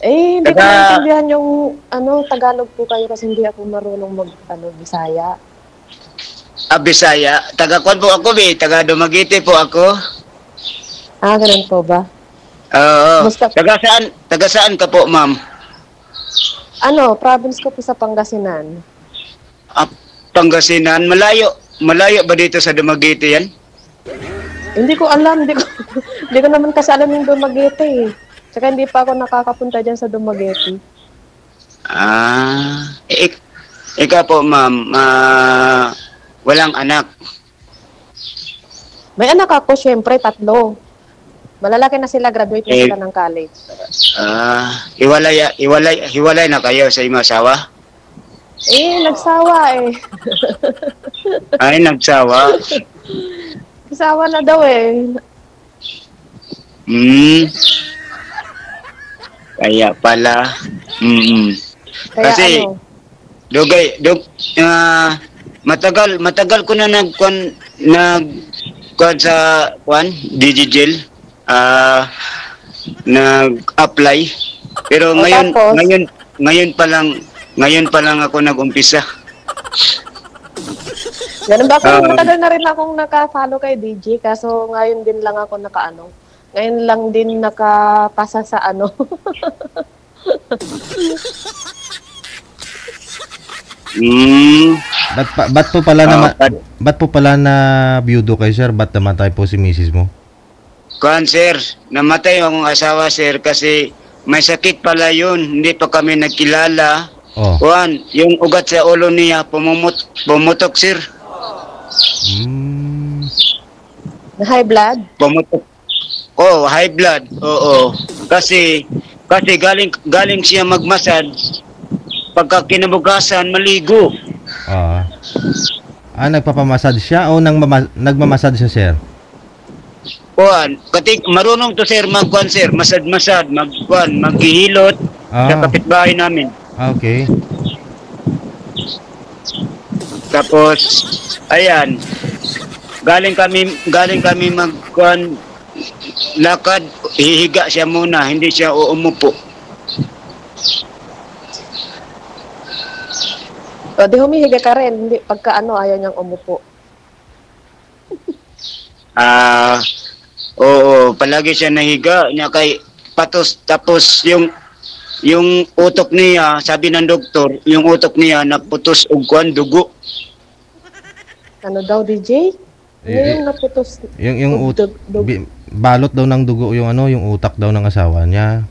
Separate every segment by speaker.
Speaker 1: Hindi ko maintindihan yung Tagalog po kayo kasi hindi ako marunong Bisaya.
Speaker 2: Bisaya. Taga-Kwan po ako, taga Dumaguete po ako.
Speaker 1: Ganun po ba?
Speaker 2: Oo. Taga saan ka po, ma'am?
Speaker 1: Province ko po sa Pangasinan.
Speaker 2: Pangasinan, malayo ba dito sa Dumaguete yan?
Speaker 1: Hindi ko alam, hindi ko naman kasi alam yung Dumaguete eh. Tsaka hindi pa ako nakakapunta dyan sa Dumaguete.
Speaker 2: Ikaw po, ma'am, walang anak?
Speaker 1: May anak ako, syempre, 3. Malalaki na sila, graduate na sila ng college.
Speaker 2: Hiwalay na kayo sa iyong asawa?
Speaker 1: Nagsawa eh.
Speaker 2: Ay, nagsawa?
Speaker 1: Nagsawa na daw eh.
Speaker 2: Kaya pala.
Speaker 1: Kaya
Speaker 2: kasi, matagal ko na nagkuan sa Digigel. Nag-apply. Pero ngayon pa lang ako nag-umpisa.
Speaker 1: Ganun ba ako? Matagal na rin akong naka-follow kay DJ, kaso ngayon din lang ako ngayon lang din nakapasa sa
Speaker 3: Ba't po pala na biyudo kayo, sir? Ba't namatay po si misis mo?
Speaker 2: Sir, namatay ang asawa, sir, kasi may sakit pala yun. Hindi pa kami nagkilala. Yung ugat sa ulo niya, pumutok, sir.
Speaker 1: High blood?
Speaker 2: Pumutok. High blood. Oo. Kasi galing siya magmassage. Pagka kinabukasan, maligo.
Speaker 3: Nagpapamassage siya o nagmamassage siya, sir?
Speaker 2: Marunong to, sir, sir. Masad, maghihilot sa kapitbahay namin.
Speaker 3: Okay.
Speaker 2: Tapos, ayan, galing kami lakad, hihiga siya muna, hindi siya umupo.
Speaker 1: Di humihiga ka rin, hindi, pagka ayaw niyang umupo.
Speaker 2: Oo, palagi siya nahiga, niya kay patos, tapos yung utok niya, sabi ng doktor, yung utok niya naputos og dugo.
Speaker 1: Ano daw, DJ? Yung naputos?
Speaker 3: Yung balot daw ng dugo, yung utak daw ng asawa niya.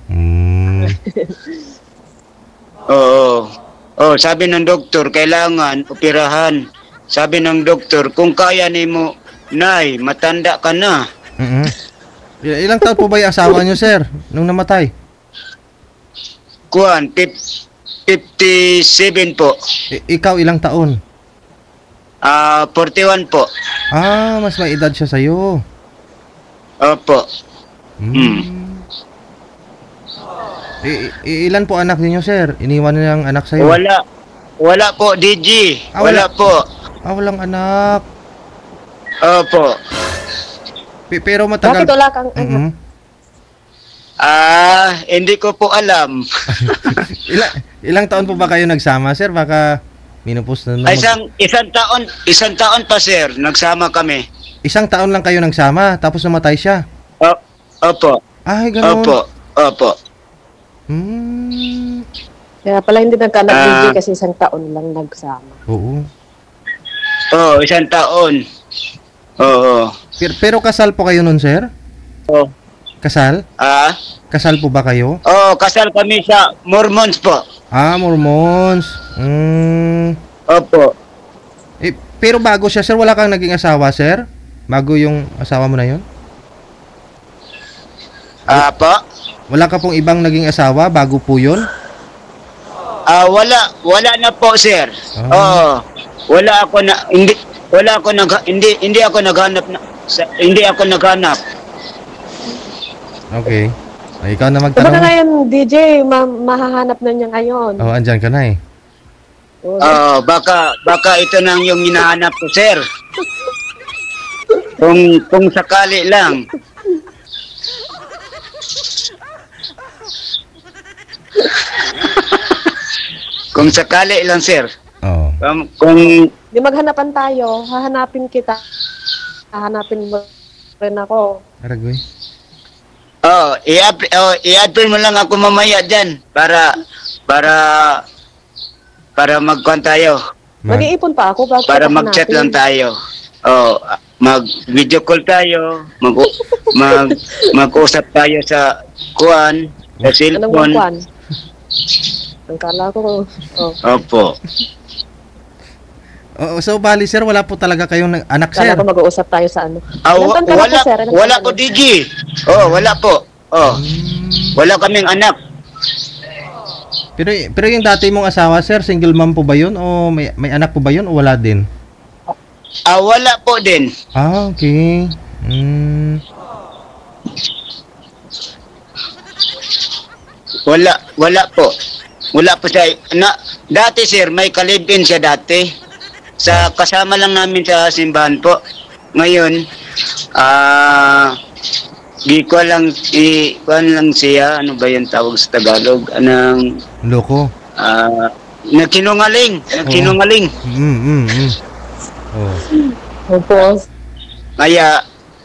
Speaker 2: Oo, sabi ng doktor, kailangan operahan. Sabi ng doktor, kung kaya nimo, nay, matanda ka na.
Speaker 3: Ilang taon po ba yung asawa niyo, sir, nung namatay?
Speaker 2: 57 po.
Speaker 3: Ikaw ilang taon?
Speaker 2: 41 po.
Speaker 3: Mas may edad siya sa'yo.
Speaker 2: Opo.
Speaker 3: Ilan po anak niyo, sir? Iniwan niyo ang anak sa'yo?
Speaker 2: Wala po, DG. Wala po.
Speaker 3: Walang anak.
Speaker 2: Opo.
Speaker 3: Pero matagal.
Speaker 1: Bakit wala kang anak?
Speaker 2: Hindi ko po alam.
Speaker 3: Ilang taon po ba kayo nagsama, sir? Baka minupos na
Speaker 2: Isang taon pa, sir, nagsama kami.
Speaker 3: Isang taon lang kayo nagsama, tapos namatay siya?
Speaker 2: Opo.
Speaker 3: Ay, ganun.
Speaker 2: Opo.
Speaker 1: Kaya pala hindi nagka-DJ kasi isang taon lang nagsama.
Speaker 3: Oo.
Speaker 2: Isang taon. Oo.
Speaker 3: Pero kasal po kayo nun, sir? Kasal? Kasal po ba kayo?
Speaker 2: Kasal kami sa Mormons po.
Speaker 3: Mormons.
Speaker 2: Opo.
Speaker 3: Pero bago siya, sir, wala kang naging asawa, sir? Bago yung asawa mo na yun?
Speaker 2: Po?
Speaker 3: Wala ka pong ibang naging asawa bago po yun?
Speaker 2: Wala na po, sir. Hindi ako naghanap.
Speaker 3: Okay. Ikaw na
Speaker 1: Diba
Speaker 3: magtanong.
Speaker 1: na ngayon, DJ, mahahanap na niya ngayon.
Speaker 3: Andyan ka na eh.
Speaker 2: Baka ito nang yung hinahanap ko, sir. Kung sakali lang. Kung sakali lang, sir.
Speaker 3: Oo.
Speaker 2: Kung
Speaker 1: Di maghanapan tayo, hahanapin kita. Hahanapin mo rin ako.
Speaker 3: Aragoy.
Speaker 2: i-add mo lang ako mamaya dyan para mag-con tayo.
Speaker 1: Mag-iipon pa ako.
Speaker 2: Para mag-chat lang tayo. Mag-video call tayo. Mag-usap tayo sa kuan, sa
Speaker 1: Anong
Speaker 2: cellphone.
Speaker 1: kuwan? Ang kala ko.
Speaker 2: Opo.
Speaker 3: So, bali, sir, wala po talaga kayong anak, sir?
Speaker 1: Kala ko mag-uusap tayo sa ano. Ilan taon ka na po, sir?
Speaker 2: Wala po, DG. Wala po. Wala kaming anak.
Speaker 3: Pero yung dati mong asawa, sir, single mom po ba yun? O may anak po ba yun o wala din?
Speaker 2: Wala po din.
Speaker 3: Okay.
Speaker 2: Wala po. Wala po siya. Dati, sir, may kalibin siya dati. Kasama lang namin sa simbahan po. Ngayon, kuwan lang siya, ano ba yung tawag sa Tagalog?
Speaker 3: Loko.
Speaker 2: Nagkinungaling.
Speaker 1: Opo.
Speaker 2: Kaya,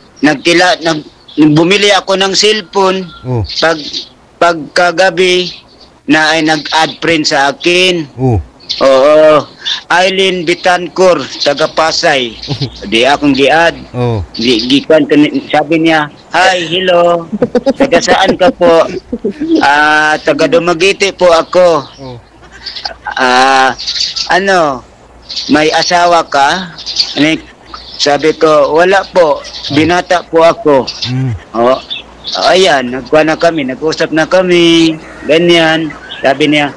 Speaker 2: bumili ako ng cellphone. Pagkagabi, na ay nag-add friend sa akin. Oo. Eileen Bitancor, taga Pasay. Di akong gi-add. Sabi niya, "Hi, hello. Taga saan ka po?" Taga Dumaguete po ako. May asawa ka? Sabi ko, wala po. Binata po ako. Ayan, nagkuha na kami, nag-usap na kami. Ganyan. Sabi niya,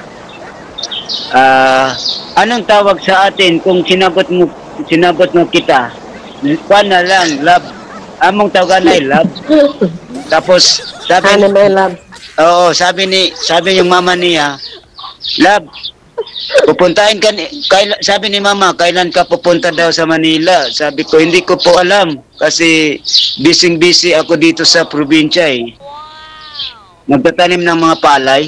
Speaker 2: anong tawag sa atin kung sinagot mo kita? Kuha na lang, love. Among tawagan ay love. Tapos sabi yung mama niya, love, pupuntahin ka sabi ni mama, kailan ka pupunta daw sa Manila? Sabi ko, hindi ko po alam kasi busy ako dito sa probinsya eh. Nagtatanim ng mga palay.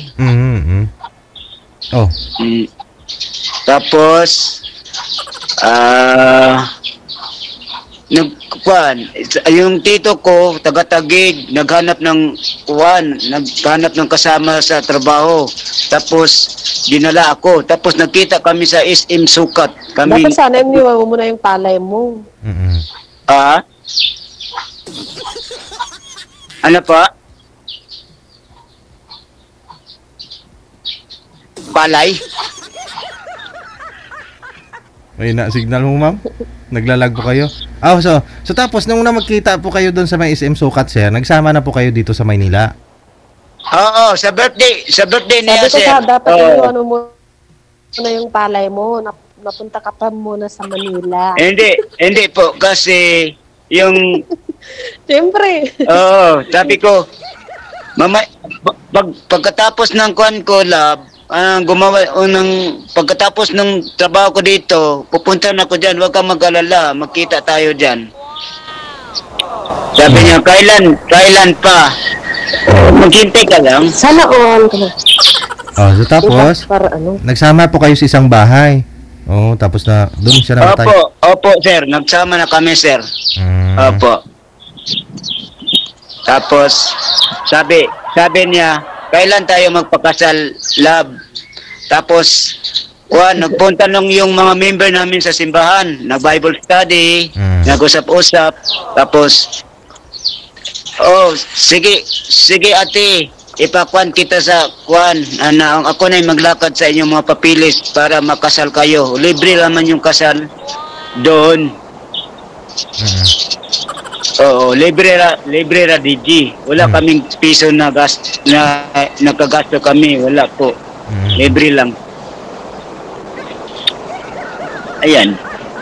Speaker 2: Tapos yung tito ko taga-Taguig naghanap ng kasama sa trabaho, tapos dinala ako, tapos nagkita kami sa SM Sukat.
Speaker 1: Dapat sana iniwan mo muna yung palay mo.
Speaker 2: Ano pa? Palay?
Speaker 3: May signal mo, ma'am? Naglalag po kayo? So tapos nung magkita po kayo doon sa may SM Sukat, sir, nagsama na po kayo dito sa Maynila?
Speaker 2: Oo, sa birthday niya, sir.
Speaker 1: Sabi ko dapat iniwan mo na yung palay mo. Napunta ka pa muna sa Manila.
Speaker 2: Hindi po, kasi yung...
Speaker 1: Siyempre.
Speaker 2: Sabi ko, mama, pagkatapos ng kuan ko, lab, pagkatapos ng trabaho ko dito, pupunta na ako dyan, huwag kang mag-alala, magkita tayo dyan. Sabi niya, kailan pa? Maghintay ka lang.
Speaker 1: Sana all.
Speaker 3: So tapos, nagsama po kayo sa isang bahay. Tapos na, doon siya namatay.
Speaker 2: Opo, sir, nagsama na kami, sir. Opo. Tapos, sabi niya, kailan tayo magpakasal, love? Tapos, nagpunta nung yung mga member namin sa simbahan, nag-Bible study, nag-usap-usap, tapos, sige ate, ipakuan kita sa kuan, ako na maglakad sa inyong mga papilis para makasal kayo. Libre naman yung kasal doon. Libre ra DG. Wala kaming piso na nakagasto kami, wala po. Libre lang. Ayan.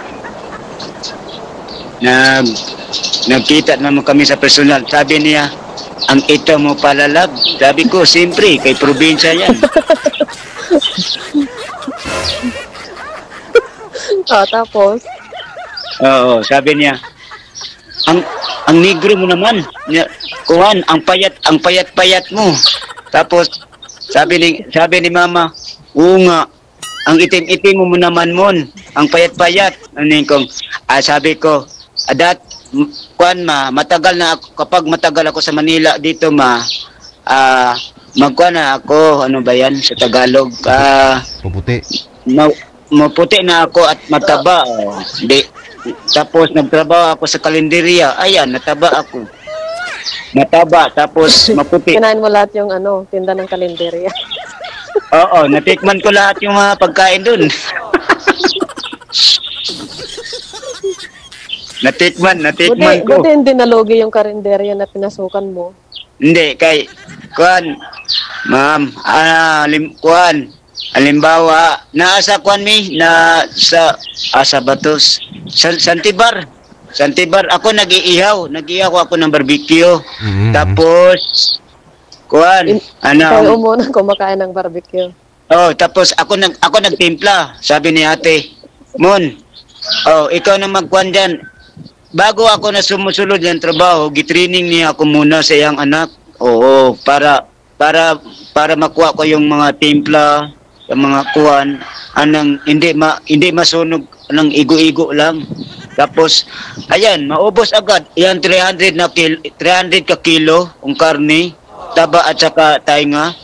Speaker 2: Nagkita naman kami sa personal. Sabi niya, ang ito mo pala, love. Sabi ko, siyempre, kay probinsya yan.
Speaker 1: Tapos?
Speaker 2: Sabi niya, ang negro mo naman, kuhan, ang payat-payat mo. Tapos, sabi ni mama, oo nga, ang itim-itim mo naman mon, ang payat-payat. Ano kong, sabi ko, kuan matagal na ako, kapag matagal ako sa Manila dito magkuan na ako, ano ba yan sa Tagalog?
Speaker 3: Puputi.
Speaker 2: Maputi na ako at mataba. Tapos nagtrabaho ako sa kalenderya. Ayan, nataba ako. Mataba, tapos maputi.
Speaker 1: Kinain mo lahat yung tinda ng kalenderya.
Speaker 2: Oo, natikman ko lahat yung mga pagkain dun. natikman ko.
Speaker 1: Buti hindi nalugi yung kalenderya na pinasukan mo.
Speaker 2: Hindi, kuan, ma'am, kuan, halimbawa, nasa kuan sa Batos, Santibar, ako nag-iihaw ako ng barbecue. Tapos, kuan,
Speaker 1: Ikaw muna kumakain ng barbecue.
Speaker 2: Tapos ako nagtimpla, sabi ni ate, Mon, ikaw na magkuan dyan. Bago ako na sumusunod ng trabaho, gitraining niya ako muna sa iyang anak. Oo, para makuha ko yung mga timpla, yung mga kuan, hindi masunog ng igo-igo lang. Tapos, ayan, maubos agad. Yan 300 ka kilo ang karne, taba at saka tainga.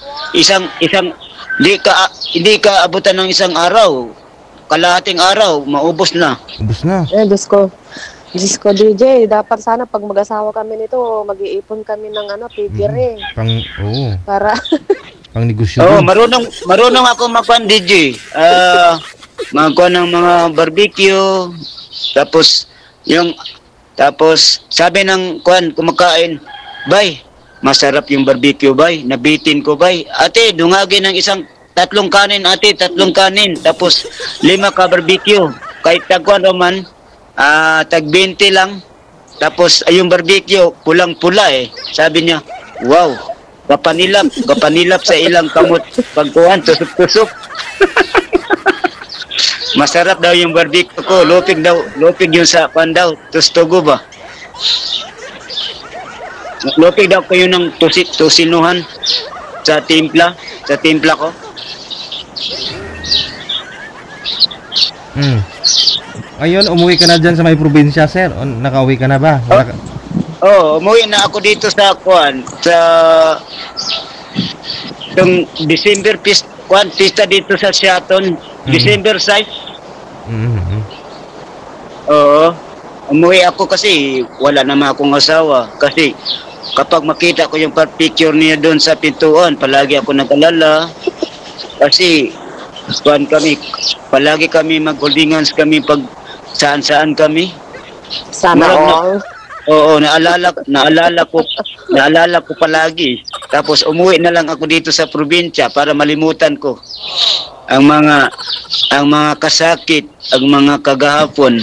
Speaker 2: Hindi ka abutan ng isang araw. Kalahating araw, maubos na.
Speaker 3: Ubos na.
Speaker 1: Diyos ko, DJ, dapat sana pag mag-asawa kami nito, mag-iipon kami ng pigire. Para
Speaker 3: pang negosyo.
Speaker 2: Marunong ako magkuhan, DJ. Magkuhan ng mga barbecue. Tapos sabi ng kuhan, kumakain, bay, masarap yung barbecue, bay. Nabitin ko, bay. Ate, dungagin ng tatlong kanin, ate, tatlong kanin. Tapos 5 ka barbecue. Kahit tagkuhan naman, tag 20 lang. Tapos yung barbecue pulang-pula Sabi niya, wow, kapanilap sa ilang kamot pagkuhan, tusok-tusok. Masarap daw yung barbecue ko. Lupig yung sa pandaw, tustugo ba? Lupig daw ko yun ng tusinuhan sa timpla ko.
Speaker 3: Ayun, umuwi ka na dyan sa may probinsya, sir? O nakauwi ka na ba?
Speaker 2: Umuwi na ako dito sa itong December pista dito sa Seaton, December 6. Oo. Umuwi ako kasi wala naman akong asawa. Kasi kapag makita ko yung picture niya doon sa pintuan, palagi ako nag-alala. Kasi palagi kami mag-holdingans kami pag saan kami.
Speaker 1: Sana all.
Speaker 2: Oo, naalala ko palagi. Tapos umuwi na lang ako dito sa probinsya para malimutan ko ang mga kasakit, ang mga kagahapon.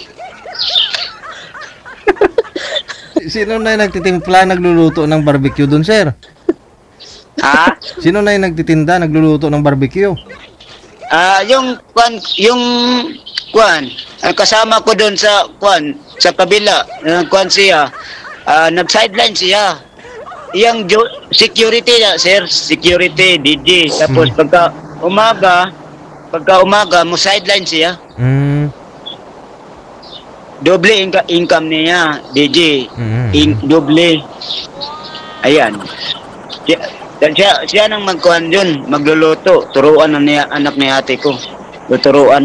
Speaker 3: Sino na yung nagtitimpla, nagluluto ng barbecue doon, sir?
Speaker 2: Ha?
Speaker 3: Sino na yung nagtitinda, nagluluto ng barbecue?
Speaker 2: Yung kasama ko doon sa kabila, siya, nag-sideline siya. Yung security na, sir, security, DJ. Tapos pagka umaga, mo sideline siya. Doble income niya, DJ. Doble. Ayan. Siya nang magkuhan yun, magluluto. Turuan na niya, anak ni ate ko. Tuturuan.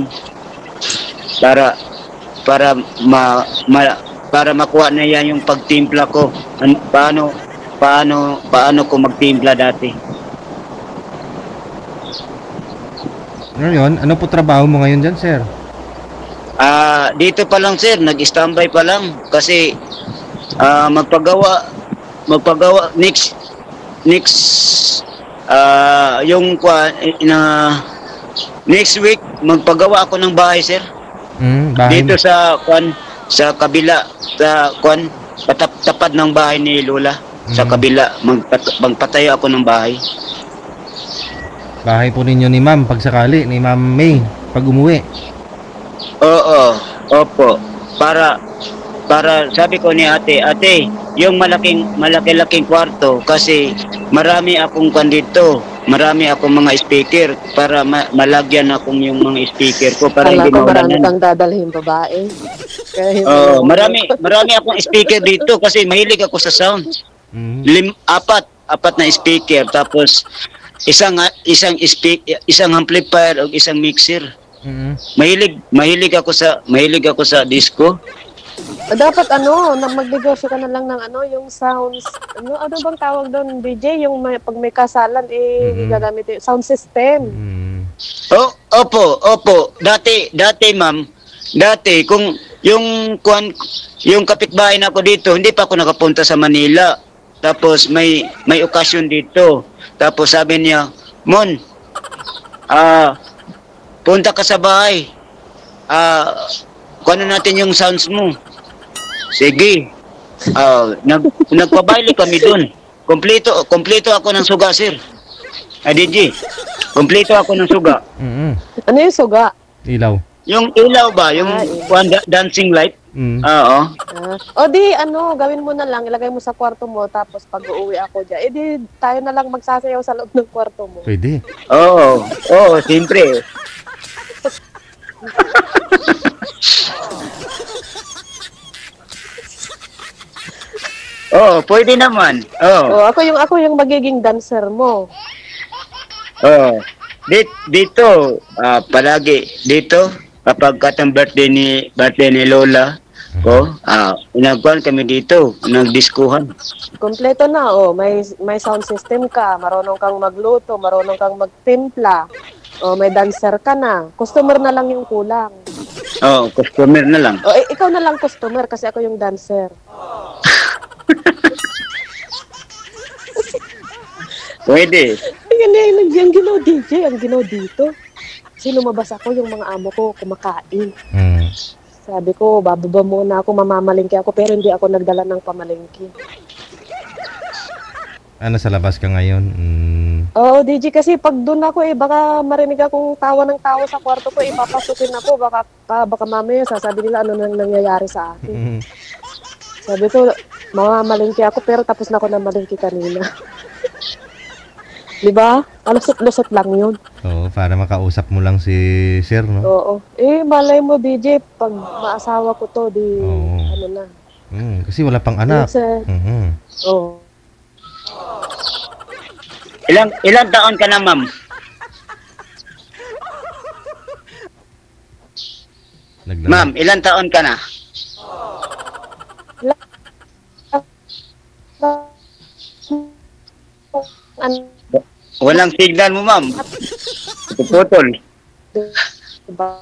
Speaker 2: Para makuha niya yung pagtimpla ko. Paano ko magtimpla dati.
Speaker 3: Ngayon, ano po trabaho mo ngayon dyan, sir?
Speaker 2: Dito pa lang, sir, nag-standby pa lang kasi magpagawa next next week magpagawa ako ng bahay, sir.
Speaker 3: Bahay
Speaker 2: dito sa kabila sa tapad ng bahay ni Lola. Sa kabila magpatayo ako ng bahay.
Speaker 3: Bahay po ninyo ni ma'am pag sakali, ni Ma'am May pag umuwi.
Speaker 2: Opo. Para sabi ko ni ate, yung malaki-laking kwarto kasi marami akong dito. marami akong mga speaker para malagyan akong yung mga speaker ko para
Speaker 1: Kala
Speaker 2: hindi
Speaker 1: ko marami
Speaker 2: maulanan.
Speaker 1: kang dadalhin babae. Kaya hindi
Speaker 2: Oh,
Speaker 1: mo-
Speaker 2: marami akong speaker dito kasi mahilig ako sa sound. Apat na speaker tapos isang amplifier o isang mixer. Mahilig ako sa disco.
Speaker 1: Dapat na magnegosyo ka na lang ng yung sounds. Ano bang tawag doon, DJ? Yung pag may kasalan, gagamit yung sound system.
Speaker 2: Oh, opo. Dati ma'am, kung yung kapitbahay na ako dito, hindi pa ako nakapunta sa Manila. Tapos may okasyon dito. Tapos sabi niya, Mon, punta ka sa bahay. Kuno natin yung sounds mo. Sige. Nagpabaili kami doon. Kompleto ako ng suga, sir. DJ. Kompleto ako ng suga.
Speaker 1: Ano yung suga?
Speaker 3: Ilaw.
Speaker 2: Yung ilaw ba? Yung dancing light? Oo.
Speaker 1: Di gawin mo na lang, ilagay mo sa kwarto mo, tapos pag uuwi ako dyan, di tayo na lang magsasayaw sa loob ng kwarto mo.
Speaker 3: Pwede.
Speaker 2: Oo, siyempre. Pwede naman.
Speaker 1: Ako yung magiging dancer mo.
Speaker 2: Dito, palagi dito kapag katang birthday ni Lola ko, inagwan kami dito, nagdiskuhan.
Speaker 1: Kompleto na, may sound system ka, marunong kang magluto, marunong kang magtimpla, may dancer ka na. Customer na lang yung kulang.
Speaker 2: Customer na lang.
Speaker 1: Ikaw na lang customer kasi ako yung dancer.
Speaker 2: Pwede.
Speaker 1: Ang ginaw DJ, ang ginaw dito. Kasi lumabas ako, yung mga amo ko kumakain. Sabi ko, bababa muna ako, mamamalingki ako, pero hindi ako nagdala ng pamalingki.
Speaker 3: Sa labas ka ngayon?
Speaker 1: Oo, DJ, kasi pag doon ako baka marinig akong tawa ng tawa sa kwarto ko, papasukin ako, baka mamaya sasabi nila ano nang nangyayari sa akin. Sabi ko, mamamalingki ako, pero tapos na ako na malingki kanina. Diba? Alusot-lusot lang yun.
Speaker 3: Oo, para makausap mo lang si sir, no?
Speaker 1: Oo. Malay mo, DJ, pag maasawa ko to, ano na.
Speaker 3: Kasi wala pang anak.
Speaker 1: Oo.
Speaker 2: Ilang taon ka na, ma'am? Ma'am, ilang taon ka na? Walang signal mo, ma'am. Putol.
Speaker 1: Diba?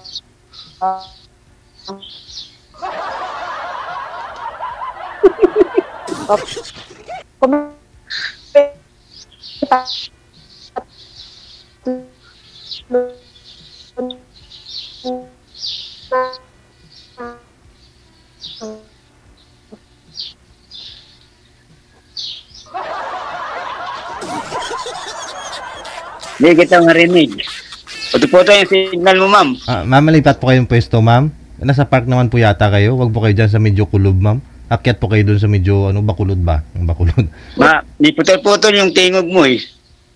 Speaker 2: Hindi kita marinig. Puto-puto yung signal mo, ma'am.
Speaker 3: Ma'am, malipat po kayong pwesto, ma'am. Nasa park naman po yata kayo. Wag po kayo dyan sa medyo kulob, ma'am. Akyat po kayo dun sa medyo, bakulod ba? Ang bakulod.
Speaker 2: Di putol-putol yung tingog mo eh.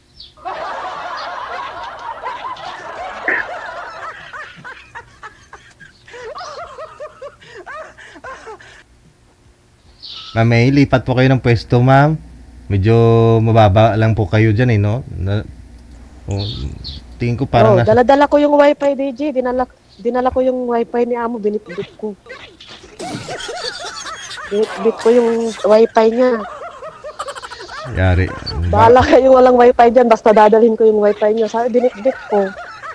Speaker 3: Ma'am, lipat po kayo ng pwesto, ma'am. Medyo mababa lang po kayo dyan no? Tingin ko parang
Speaker 1: dala-dala ko yung wifi, DJ. Dinala ko yung wifi ni Amo, binitbit ko. Binitbit ko yung wifi niya.
Speaker 3: Yari.
Speaker 1: Bahala kayo walang wifi dyan, basta dadalhin ko yung wifi niya. Sabi, binitbit ko.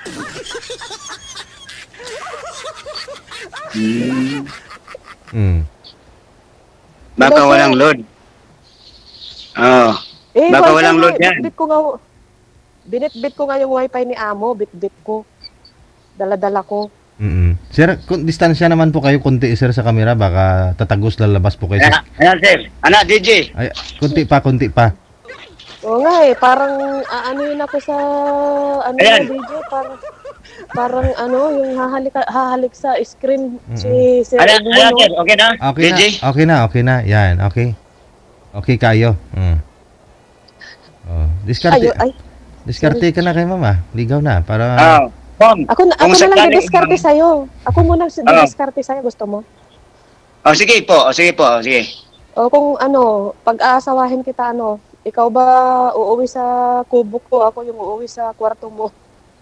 Speaker 2: Baka walang load. Baka walang load yan.
Speaker 1: Binitbit ko nga yung wifi ni Amo, bitbit ko. Dala-dala ko.
Speaker 3: Sir, kung distansya naman po kayo konti sir sa camera, baka tatagos lalabas po kayo.
Speaker 2: Ayan sir, DJ.
Speaker 3: Ay, konti pa.
Speaker 1: Oo nga parang yun ako sa DJ, parang yung hahalik sa screen si Sir
Speaker 2: Ayan sir, okay na?
Speaker 3: Okay
Speaker 2: DJ?
Speaker 3: Okay na. Yan, okay. Okay kayo. Discarte. Diskarte ka na kay mama. Ligaw na para
Speaker 2: Ma'am,
Speaker 1: Ako na lang didiskarte sa'yo. Ako muna didiskarte sa'yo. Gusto mo?
Speaker 2: Sige po. Sige.
Speaker 1: O kung pag-aasawahin kita, ikaw ba uuwi sa kubo ko? Ako yung uuwi sa kwarto mo.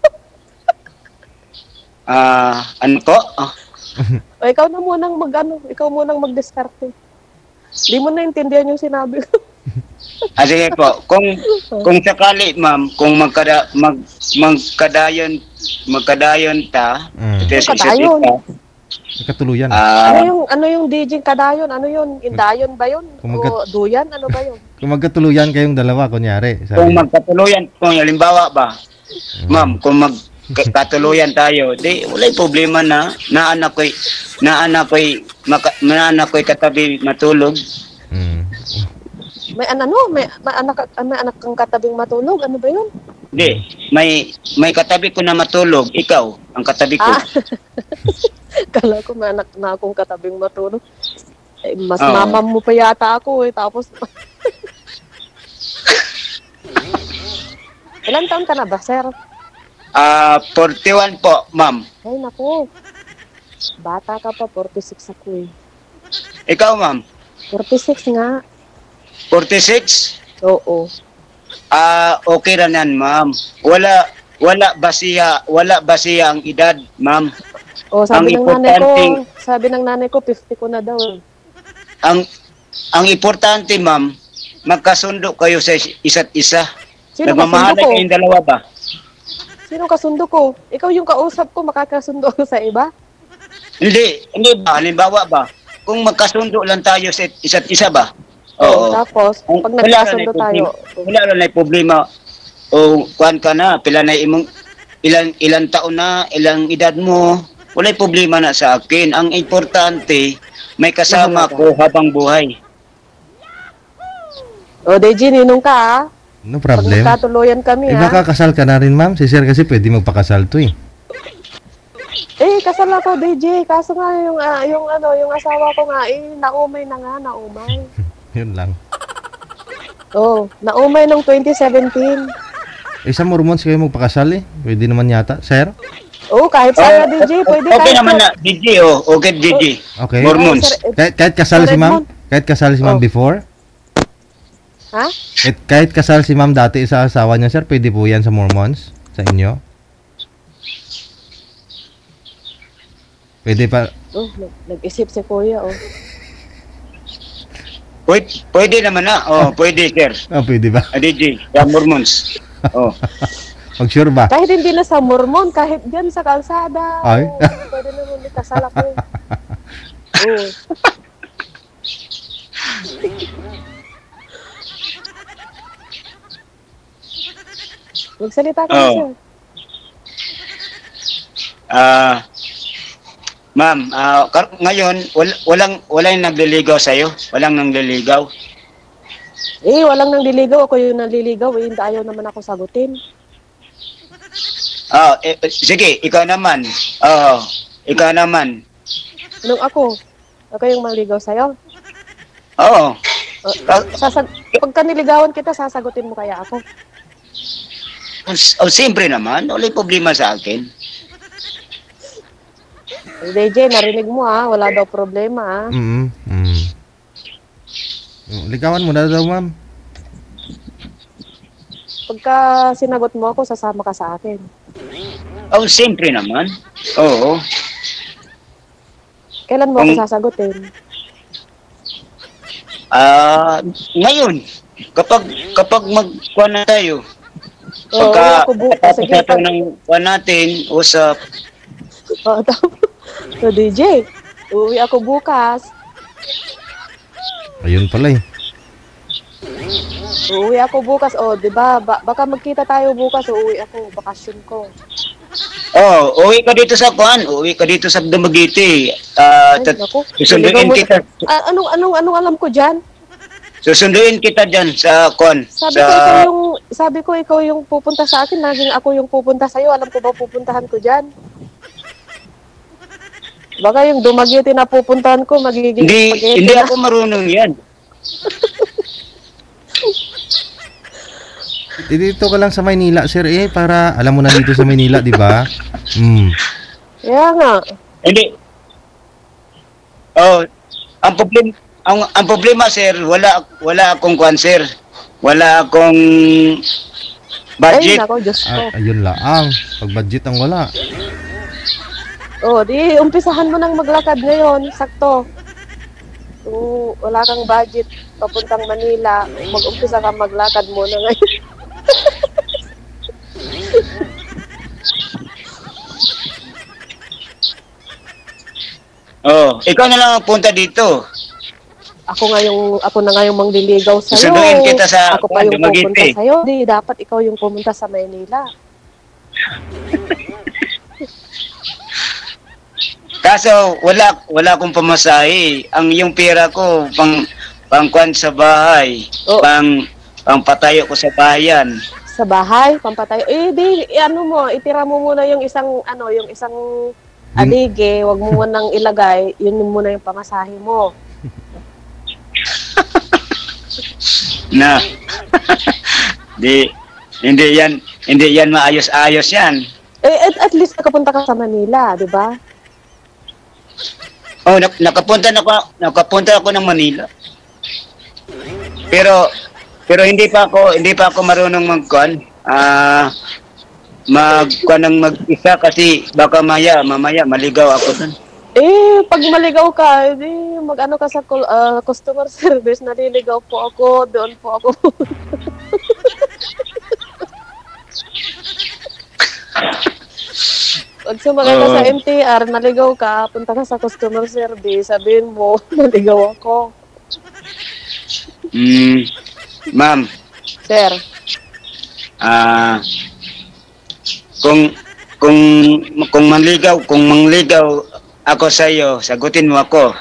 Speaker 2: Ano po?
Speaker 1: O ikaw munang mag-diskarte. Di mo na intindihan yung sinabi ko.
Speaker 2: Sige po. Kung sakali, ma'am, kung magkadayon ta,
Speaker 1: Kadayon?
Speaker 3: Katuluyan.
Speaker 1: Ano yung DJ kadayon? Ano yun? Indayon ba yun? O duyan? Ano ba yun?
Speaker 3: Kung magkatuluyan kayong dalawa, kunyari.
Speaker 2: Kung magkatuluyan, kung halimbawa ba, ma'am, kung magkatuluyan tayo, di walay problema na naanak ko'y katabi matulog.
Speaker 1: May anak kang katabing matulog. Ano ba yun?
Speaker 2: Hindi, may katabi ko na matulog, ikaw ang katabi ko.
Speaker 1: Kala ko may anak na akong katabing matulog. Mas mamam mo pa yata ako tapos Ilan taon ka na ba, sir?
Speaker 2: 41 po, ma'am.
Speaker 1: Ay, naku. Bata ka pa, 46 ako
Speaker 2: Ikaw, ma'am?
Speaker 1: 46 nga.
Speaker 2: 46?
Speaker 1: Oo.
Speaker 2: Okay na yan, ma'am. Wala ba siya ang edad, ma'am?
Speaker 1: Sabi ng nanay ko 50 ko na daw.
Speaker 2: Ang importante, ma'am, magkasundo kayo sa isa't isa.
Speaker 1: Sino
Speaker 2: Nagmamahalan
Speaker 1: kasundo ko?
Speaker 2: kayong dalawa ba?
Speaker 1: Sino kasundo ko? Ikaw yung kausap ko, makakasundo ako sa iba?
Speaker 2: Hindi ba? Halimbawa ba? Kung magkasundo lang tayo sa isa't isa ba?
Speaker 1: Oo. Tapos, pag nagkasundo tayo.
Speaker 2: Wala na problema. Kuhan ka na, ilang taon na, ilang edad mo. Wala problema na sa akin. Ang importante, may kasama ko habang buhay.
Speaker 1: DJ, ninong ka
Speaker 3: No problem.
Speaker 1: Pag nagkatuluyan kami
Speaker 3: baka kasal ka na rin, ma'am. Si sir kasi pwede magpakasal to
Speaker 1: kasal ako, DJ. Kaso nga yung asawa ko nga naumay na nga, naumay.
Speaker 3: Yun lang.
Speaker 1: Naumay nung 2017.
Speaker 3: Sa Mormons kayo magpakasal Pwede naman yata, sir?
Speaker 1: Kahit saan na, DJ. Pwede
Speaker 2: okay naman na, DJ. Okay, DJ.
Speaker 3: Okay.
Speaker 2: Mormons.
Speaker 3: Kahit kasal si ma'am? Kahit kasal si ma'am before?
Speaker 1: Ha?
Speaker 3: Kahit kasal si ma'am dati sa asawa niya, sir, pwede po yan sa Mormons? Sa inyo? Pwede pa?
Speaker 1: Nag-isip si Kuya,
Speaker 2: Pwede naman na. Pwede, sir.
Speaker 3: Pwede ba?
Speaker 2: DJ, sa Mormons.
Speaker 3: Mag-sure ba?
Speaker 1: Kahit hindi na sa Mormon, kahit dyan sa kalsada.
Speaker 3: Ay?
Speaker 1: Pwede naman kasal ako. Magsalita ka sir.
Speaker 2: Ma'am, ngayon, walang nagliligaw sa'yo? Walang nagliligaw?
Speaker 1: Walang nagliligaw. Ako yung nagliligaw. Hindi ayaw naman ako sagutin.
Speaker 2: Sige, ikaw naman. Ikaw naman.
Speaker 1: Nung ako yung mangligaw sa'yo?
Speaker 2: Oo.
Speaker 1: Pagka niligawan kita, sasagutin mo kaya ako?
Speaker 2: Siyempre naman. Wala problema sa akin.
Speaker 1: DJ, narinig mo wala daw problema
Speaker 3: Ligawan mo na daw, ma'am.
Speaker 1: Pagka sinagot mo ako, sasama ka sa akin.
Speaker 2: Siyempre naman. Oo.
Speaker 1: Kailan mo ako sasagutin?
Speaker 2: Ngayon. Kapag magkuha na tayo.
Speaker 1: Pagka
Speaker 2: tapos ng kuha natin, usap.
Speaker 1: DJ, uuwi ako bukas.
Speaker 3: Ayun pala
Speaker 1: Uuwi ako bukas. Di ba? Baka magkita tayo bukas. Uuwi ako. Bakasyon ko.
Speaker 2: Uwi ka dito sa kuan. Uwi ka dito sa Dumaguete. Susunduin kita.
Speaker 1: Anong alam ko dyan?
Speaker 2: Susunduin kita dyan sa kuan.
Speaker 1: Sabi ko ikaw yung pupunta sa akin. Naging ako yung pupunta sa'yo. Alam ko ba pupuntahan ko dyan? Baka yung Dumaguete na pupuntahan ko, magiging
Speaker 2: Hindi ako marunong yan.
Speaker 3: dito ka lang sa Maynila, sir, para alam mo na dito sa Maynila, di ba?
Speaker 1: Kaya nga.
Speaker 2: Hindi. Oh, ang problema sir, wala akong kwan sir. Wala akong budget.
Speaker 1: Ay, nako, Diyos ko.
Speaker 3: Ayun lang. Pag budget ang wala.
Speaker 1: Oh, di umpisahan mo nang maglakad ngayon, sakto. Kung wala kang budget papuntang Manila, mag-umpisa ka maglakad muna ngayon.
Speaker 2: Oh, ikaw na lang ang punta dito.
Speaker 1: Ako na nga yung mangliligaw sa'yo.
Speaker 2: Susunduin kita sa
Speaker 1: ako pa yung
Speaker 2: Dumaguete.
Speaker 1: pupunta sa'yo. Di, dapat ikaw yung pumunta sa Maynila.
Speaker 2: Kaso wala akong pamasahe. Ang yung pera ko pangkwan sa bahay.
Speaker 1: Oh.
Speaker 2: Pang patayo ko sa bayan.
Speaker 1: Sa bahay, pampatayo. Itira mo muna yung isang alige, wag mo munang ilagay, yun muna yung pamasahe mo.
Speaker 2: Na. Hindi yan maayos-ayos yan.
Speaker 1: At least nakapunta ka sa Manila, di ba?
Speaker 2: Oh, nakapunta ako ng Manila. Pero hindi pa ako marunong magkuan. Mag-isa kasi baka mamaya maligaw ako dun.
Speaker 1: Pag maligaw ka, mag-ano ka sa customer service, naliligaw po ako, doon po ako. Pag sumakay ka sa MTR, naligaw ka, punta ka sa customer service, sabihin mo, naligaw ako.
Speaker 2: Ma'am.
Speaker 1: Sir.
Speaker 2: Kung mangligaw ako sa iyo, sagutin mo ako.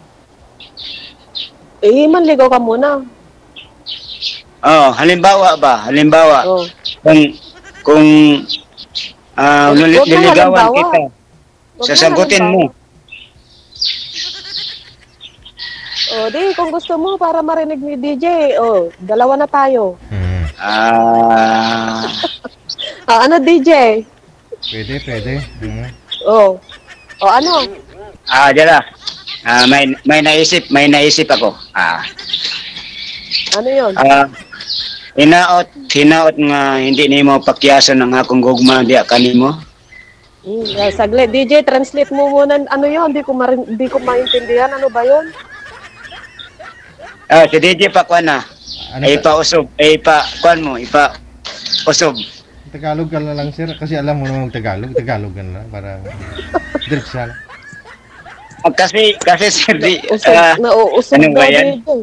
Speaker 1: Manligaw ka muna.
Speaker 2: Oh, halimbawa.
Speaker 1: Oh.
Speaker 2: Kung nililigawan
Speaker 1: halimbawa.
Speaker 2: kita, sasagutin mo.
Speaker 1: Kung gusto mo para marinig ni DJ, dalawa na tayo. Ano DJ?
Speaker 3: Pwede.
Speaker 1: Ano?
Speaker 2: Dala. May naisip ako.
Speaker 1: Ano yun?
Speaker 2: Hinaot nga hindi nimo pakyason ang akong gugma diya kanimo.
Speaker 1: Saglit, DJ, translate mo muna. Ano yun? Hindi ko maintindihan. Ano ba yun?
Speaker 2: Si DJ pa kuan na. Ipa-usob. Ipa-usob.
Speaker 3: Tagalog ka na lang, sir. Kasi alam mo naman Tagalog. Tagalog ka na lang para diretsa lang.
Speaker 2: Kasi sir,
Speaker 1: nauusog
Speaker 2: ano ba yan?
Speaker 1: DJ.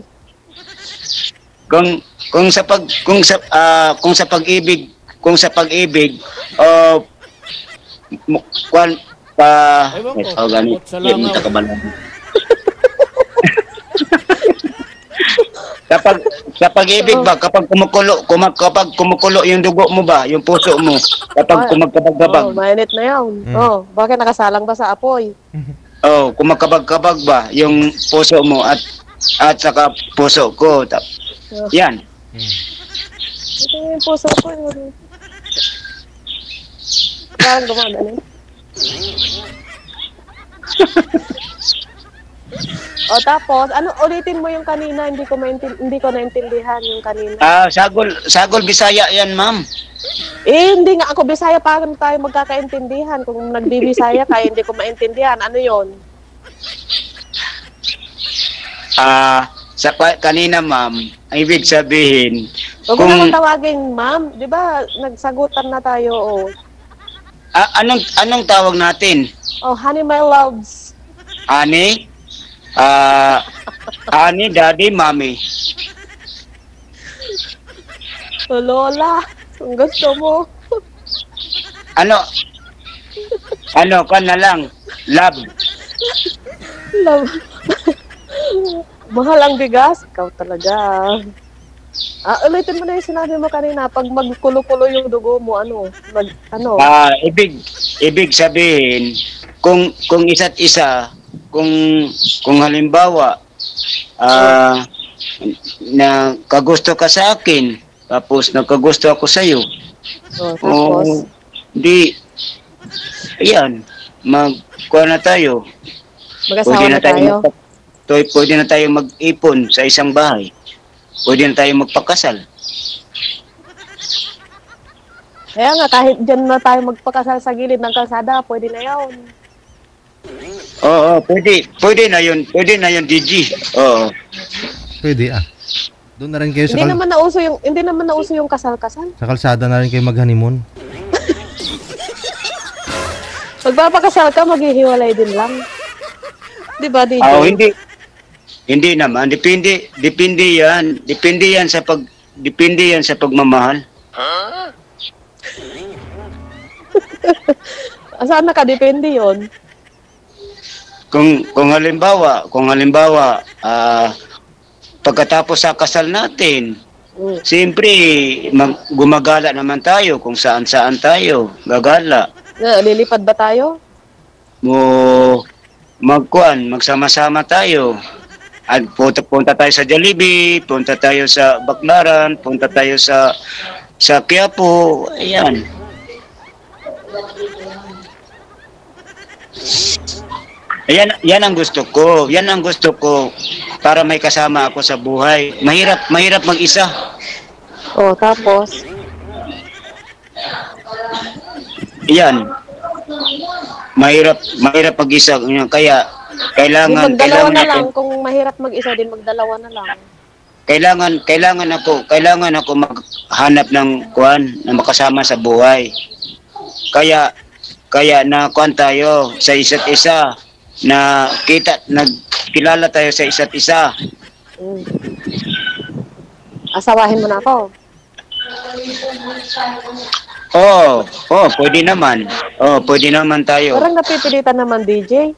Speaker 2: Kung sa pag-ibig, kuan pa ganit yun takabalan. Sa pag-ibig ba, kapag kumukulo yung dugo mo ba, yung puso mo, kapag kumagkabag-kabag.
Speaker 1: Mainit na yan. Bakit nakasalang ba sa apoy?
Speaker 2: Kumakabag-kabag ba yung puso mo at saka puso ko. Yan.
Speaker 1: Ito yung puso ko. Parang gumagano. Tapos, ulitin mo yung kanina, hindi ko naintindihan yung kanina.
Speaker 2: Sagol Bisaya yan, ma'am.
Speaker 1: Hindi nga ako Bisaya, paano tayo magkakaintindihan? Kung nagbibisaya ka, hindi ko maintindihan. Ano yon?
Speaker 2: Kanina, ma'am, ibig sabihin,
Speaker 1: Huwag mo naman tawagin, ma'am. Di ba, nagsagutan na tayo,
Speaker 2: anong tawag natin?
Speaker 1: Honey, my loves.
Speaker 2: Honey? Honey, daddy, mommy.
Speaker 1: Lola, kung gusto mo.
Speaker 2: Ano ka na lang? Love.
Speaker 1: Mahal ang bigas? Ikaw talaga. Ulitin mo na yung sinabi mo kanina. Pag magkulo-kulo yung dugo mo,
Speaker 2: ibig sabihin, kung isa't isa, kung halimbawa, na kagusto ka sa akin, Tapos nagkagusto ako sa'yo.
Speaker 1: Tapos?
Speaker 2: Di, ayan, magkuha na tayo.
Speaker 1: Mag-asawa na tayo?
Speaker 2: Pwede na tayo mag-ipon sa isang bahay. Pwede na tayo magpakasal.
Speaker 1: Kaya nga, kahit dyan na tayo magpakasal sa gilid ng kalsada, pwede na yun.
Speaker 2: Oo, pwede. Pwede na yun. Pwede na yun, DG. Oo.
Speaker 3: Pwede Doon na rin kayo
Speaker 1: hindi naman nauso yung kasal-kasal.
Speaker 3: Sa kalsada na rin kayo mag-honeymoon.
Speaker 1: Magpapakasal ka, maghihiwalay din lang. Di ba, DJ?
Speaker 2: Hindi naman. Depende yan. Depende yan sa pagmamahal.
Speaker 1: Saan nakadepende yon?
Speaker 2: Kung halimbawa, pagkatapos sa kasal natin, siyempre, gumagala naman tayo kung saan-saan tayo. Gagala.
Speaker 1: Lilipad ba tayo?
Speaker 2: Magsama-sama tayo. At punta tayo sa Jollibee, punta tayo sa Baclaran, punta tayo sa Quiapo. Ayan. Yan ang gusto ko. Yan ang gusto ko para may kasama ako sa buhay. Mahirap mag-isa.
Speaker 1: Tapos?
Speaker 2: Yan. Mahirap mag-isa. Kaya kailangan
Speaker 1: na lang. Kung mahirap mag-isa din, magdalawa na lang.
Speaker 2: Kailangan ako maghanap ng na makasama sa buhay. Kaya na tayo sa isa't isa, na nagkilala tayo sa isa't isa.
Speaker 1: Asawahin mo na ako.
Speaker 2: Pwede naman. Pwede naman tayo.
Speaker 1: Parang napipilitan naman, DJ.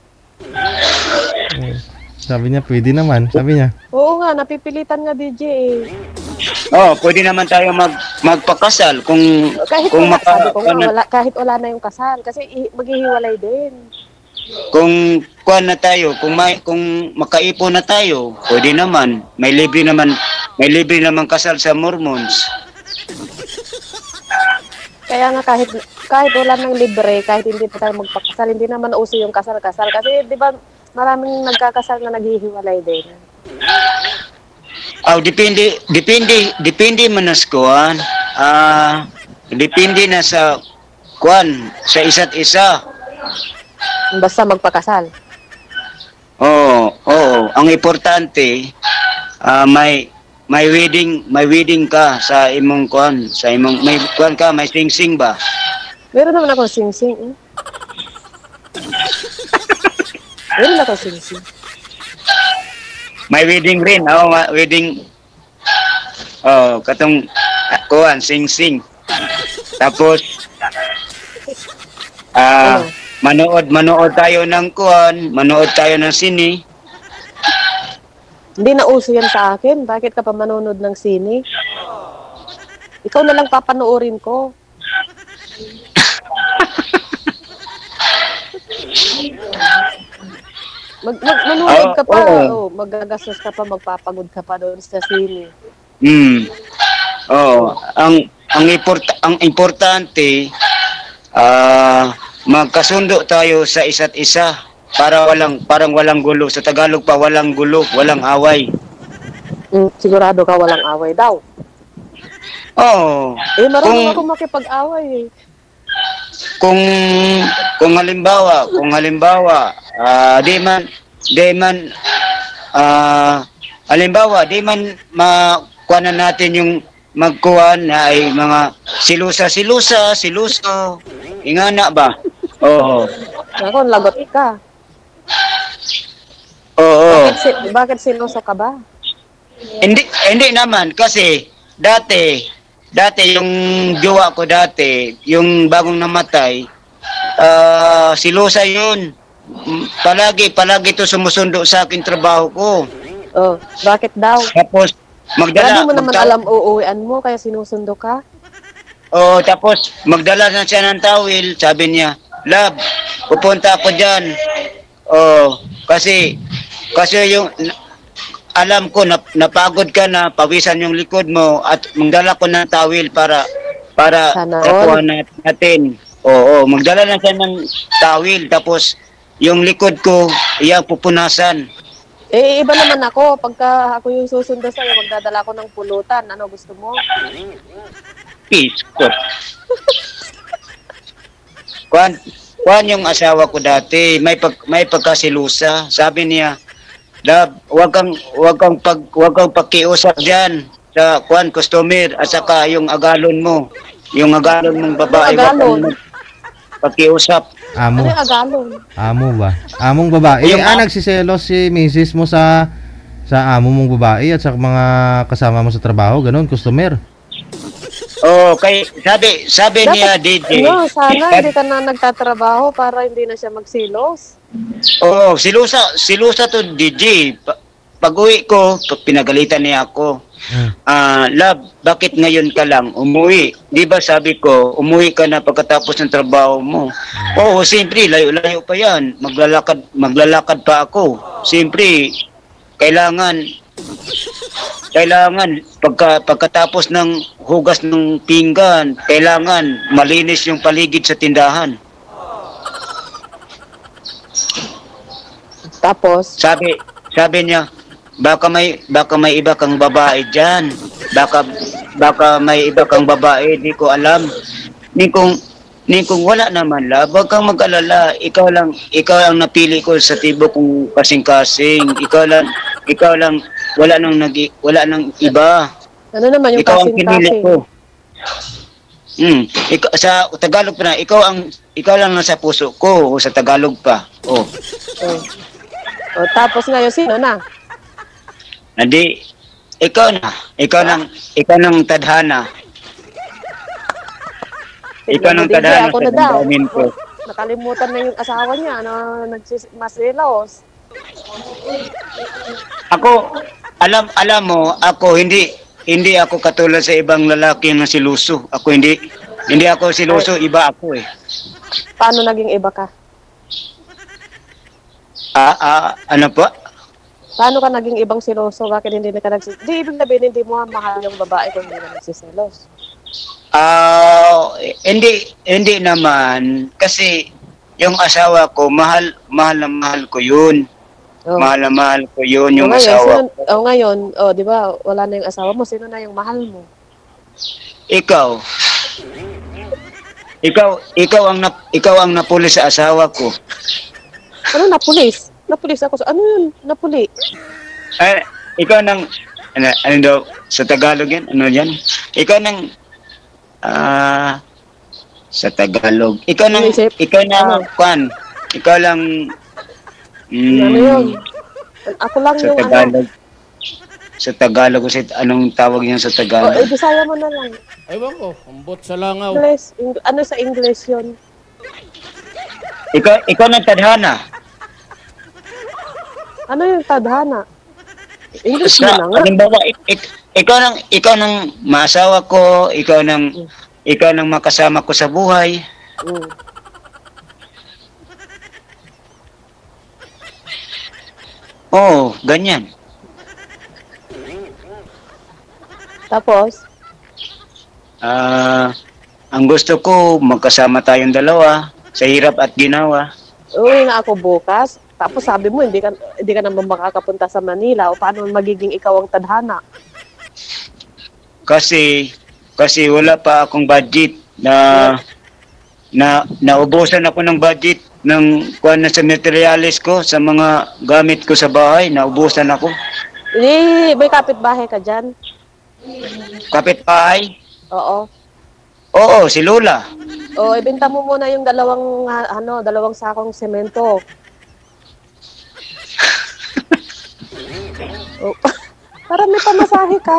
Speaker 3: Sabi niya, pwede naman. Sabi niya.
Speaker 1: Oo nga, napipilitan nga, DJ.
Speaker 2: Pwede naman tayo magpakasal
Speaker 1: kahit wala na yung kasal. Kasi maghihiwalay din.
Speaker 2: Kung makaipon na tayo, pwede naman. May libre naman kasal sa Mormons.
Speaker 1: Kaya nga kahit wala nang libre, kahit hindi pa tayo magpakasal, hindi naman uso yung kasal-kasal. Kasi di ba maraming nagkakasal na naghihiwalay din. Depende man na sa kuwan. Depende na sa isa't isa. Basta magpakasal.
Speaker 2: Oo. Ang importante, may wedding ka sa imong may sing-sing ba?
Speaker 1: Meron naman ako sing-sing. Meron ako sing-sing.
Speaker 2: May wedding rin. Wedding. Katong sing-sing. Tapos manood tayo ng sine.
Speaker 1: Hindi na uso yan sa akin. Bakit ka pa manonood ng sine? Ikaw na lang papanoorin ko. Manonood ka pa. Magagastos ka pa, magpapagod ka pa doon sa sine.
Speaker 2: Ang importante, magkasundo tayo sa isa't isa. Parang walang gulo. Sa Tagalog pa, walang gulo, walang away.
Speaker 1: Sigurado ka walang away daw?
Speaker 2: Oo.
Speaker 1: Marunong ako makipag-away eh.
Speaker 2: Kung halimbawa, di man makuha natin yung magkuhan na ay mga siluso. Ingana ba? Oo.
Speaker 1: Ako, lagot ka.
Speaker 2: Oo.
Speaker 1: Bakit sinuso ka ba?
Speaker 2: Hindi naman kasi dati yung jowa ko yung bagong namatay, silusa yun. Palagi to sumusundo sa akin trabaho ko.
Speaker 1: Bakit daw?
Speaker 2: Tapos
Speaker 1: Lagi mo naman alam uuwian mo kaya sinusundo ka?
Speaker 2: Tapos magdala na siya ng tawil, sabi niya, "Love, pupunta ako diyan." Kasi yung alam ko na napagod ka na, pawisan yung likod mo at magdala ko ng tawil para
Speaker 1: Sana
Speaker 2: tapuhan natin. Oo, magdala na siya ng tawil tapos yung likod ko, iya pupunasan.
Speaker 1: Eh, iba naman ako. Pagka ako yung susundo sa'yo, magdadala ko ng pulutan. Ano gusto mo?
Speaker 2: Peace. Kuan yung asawa ko dati, may pagkasilusa. Sabi niya, "Love, wag kang pakiusap diyan sa kuan customer at saka yung agalon mo. Yung agalon mong babae, wag kang pakiusap."
Speaker 3: Amo.
Speaker 1: Ano yung agalon?
Speaker 3: Amo ba? Among babae. Nagsiselos si misis mo sa amo mong babae at sa mga kasama mo sa trabaho, ganun, customer.
Speaker 2: Oh, sabi niya, DJ.
Speaker 1: No, sana hindi ka na nagtatrabaho para hindi na siya magsilos.
Speaker 2: Oh, silusa to DJ. Pag-uwi ko, pinagalitan niya ako. Love, bakit ngayon ka lang umuwi? Di ba sabi ko, umuwi ka na pagkatapos ng trabaho mo. Oo, siyempre, layo-layo pa yan. Maglalakad pa ako. Siyempre, kailangan pagkatapos ng hugas ng pinggan, kailangan malinis yung paligid sa tindahan.
Speaker 1: Tapos?
Speaker 2: Sabi niya, baka may iba kang babae diyan. Baka may iba kang babae, di ko alam. Ni kung wala naman la, wag kang mag-alala. Ikaw ang napili ko sa tibo kong kasing-kasing. Ikaw lang wala nang iba.
Speaker 1: Ano naman yung
Speaker 2: ikaw ang pinili
Speaker 1: kasing-kasing?
Speaker 2: ko. Sa Tagalog pa na, ikaw lang nasa puso ko o sa Tagalog pa. Oh.
Speaker 1: O, tapos ngayon, sino na?
Speaker 2: Hindi, ikaw nang tadhana. Ikaw nang tadhana
Speaker 1: ako
Speaker 2: sa
Speaker 1: na daw.
Speaker 2: damdamin ko.
Speaker 1: Nakalimutan na yung asawa niya na masilos.
Speaker 2: Ako, alam mo, ako hindi ako katulad sa ibang lalaki na siluso. Ako hindi ako siluso, iba ako eh.
Speaker 1: Paano naging iba ka?
Speaker 2: Ano po?
Speaker 1: Paano ka naging ibang siloso? Bakit hindi na ka nagsiselos? Di ibig sabihin, hindi mo mahal yung babae kung hindi na nagsiselos.
Speaker 2: Hindi naman. Kasi yung asawa ko, mahal na mahal ko yun.
Speaker 1: Oh.
Speaker 2: Mahal na mahal ko yun, yung
Speaker 1: ngayon,
Speaker 2: asawa ko.
Speaker 1: ngayon, di ba, wala na yung asawa mo. Sino na yung mahal mo?
Speaker 2: Ikaw ang napuli sa asawa ko.
Speaker 1: Ano napulis? Napulis ako. Ano yun? Napuli?
Speaker 2: Ikaw nang ano daw sa Tagalog yan? Ano yan? Ikaw nang sa Tagalog. Ikaw na kwan. Ikaw lang
Speaker 1: ano yun? Ako lang
Speaker 2: sa
Speaker 1: yung
Speaker 2: Tagalog. Sa Tagalog kasi anong tawag niyan sa Tagalog?
Speaker 1: Bisaya mo na lang.
Speaker 4: Ewan ko, ambot sa langaw.
Speaker 1: English. Ano sa English yun?
Speaker 2: Ikaw nang tadhana.
Speaker 1: Ano yung tadhana? English mo na nga.
Speaker 2: Halimbawa, ikaw nang maasawa ko, ikaw nang makasama ko sa buhay. Oo, ganyan.
Speaker 1: Tapos?
Speaker 2: Ang gusto ko, magkasama tayong dalawa sa hirap at ginawa.
Speaker 1: Uwi na ako bukas. Tapos sabi mo, hindi ka naman makakapunta sa Manila. O paano magiging ikaw ang tadhana?
Speaker 2: Kasi wala pa akong budget na naubusan ako ng budget ng kuan na sa materials ko, sa mga gamit ko sa bahay, naubusan ako.
Speaker 1: May kapitbahay ka dyan?
Speaker 2: Kapitbahay?
Speaker 1: Oo.
Speaker 2: Oo, si Lola.
Speaker 1: O, ibenta mo muna yung dalawang sakong semento. Para may pamasahe ka.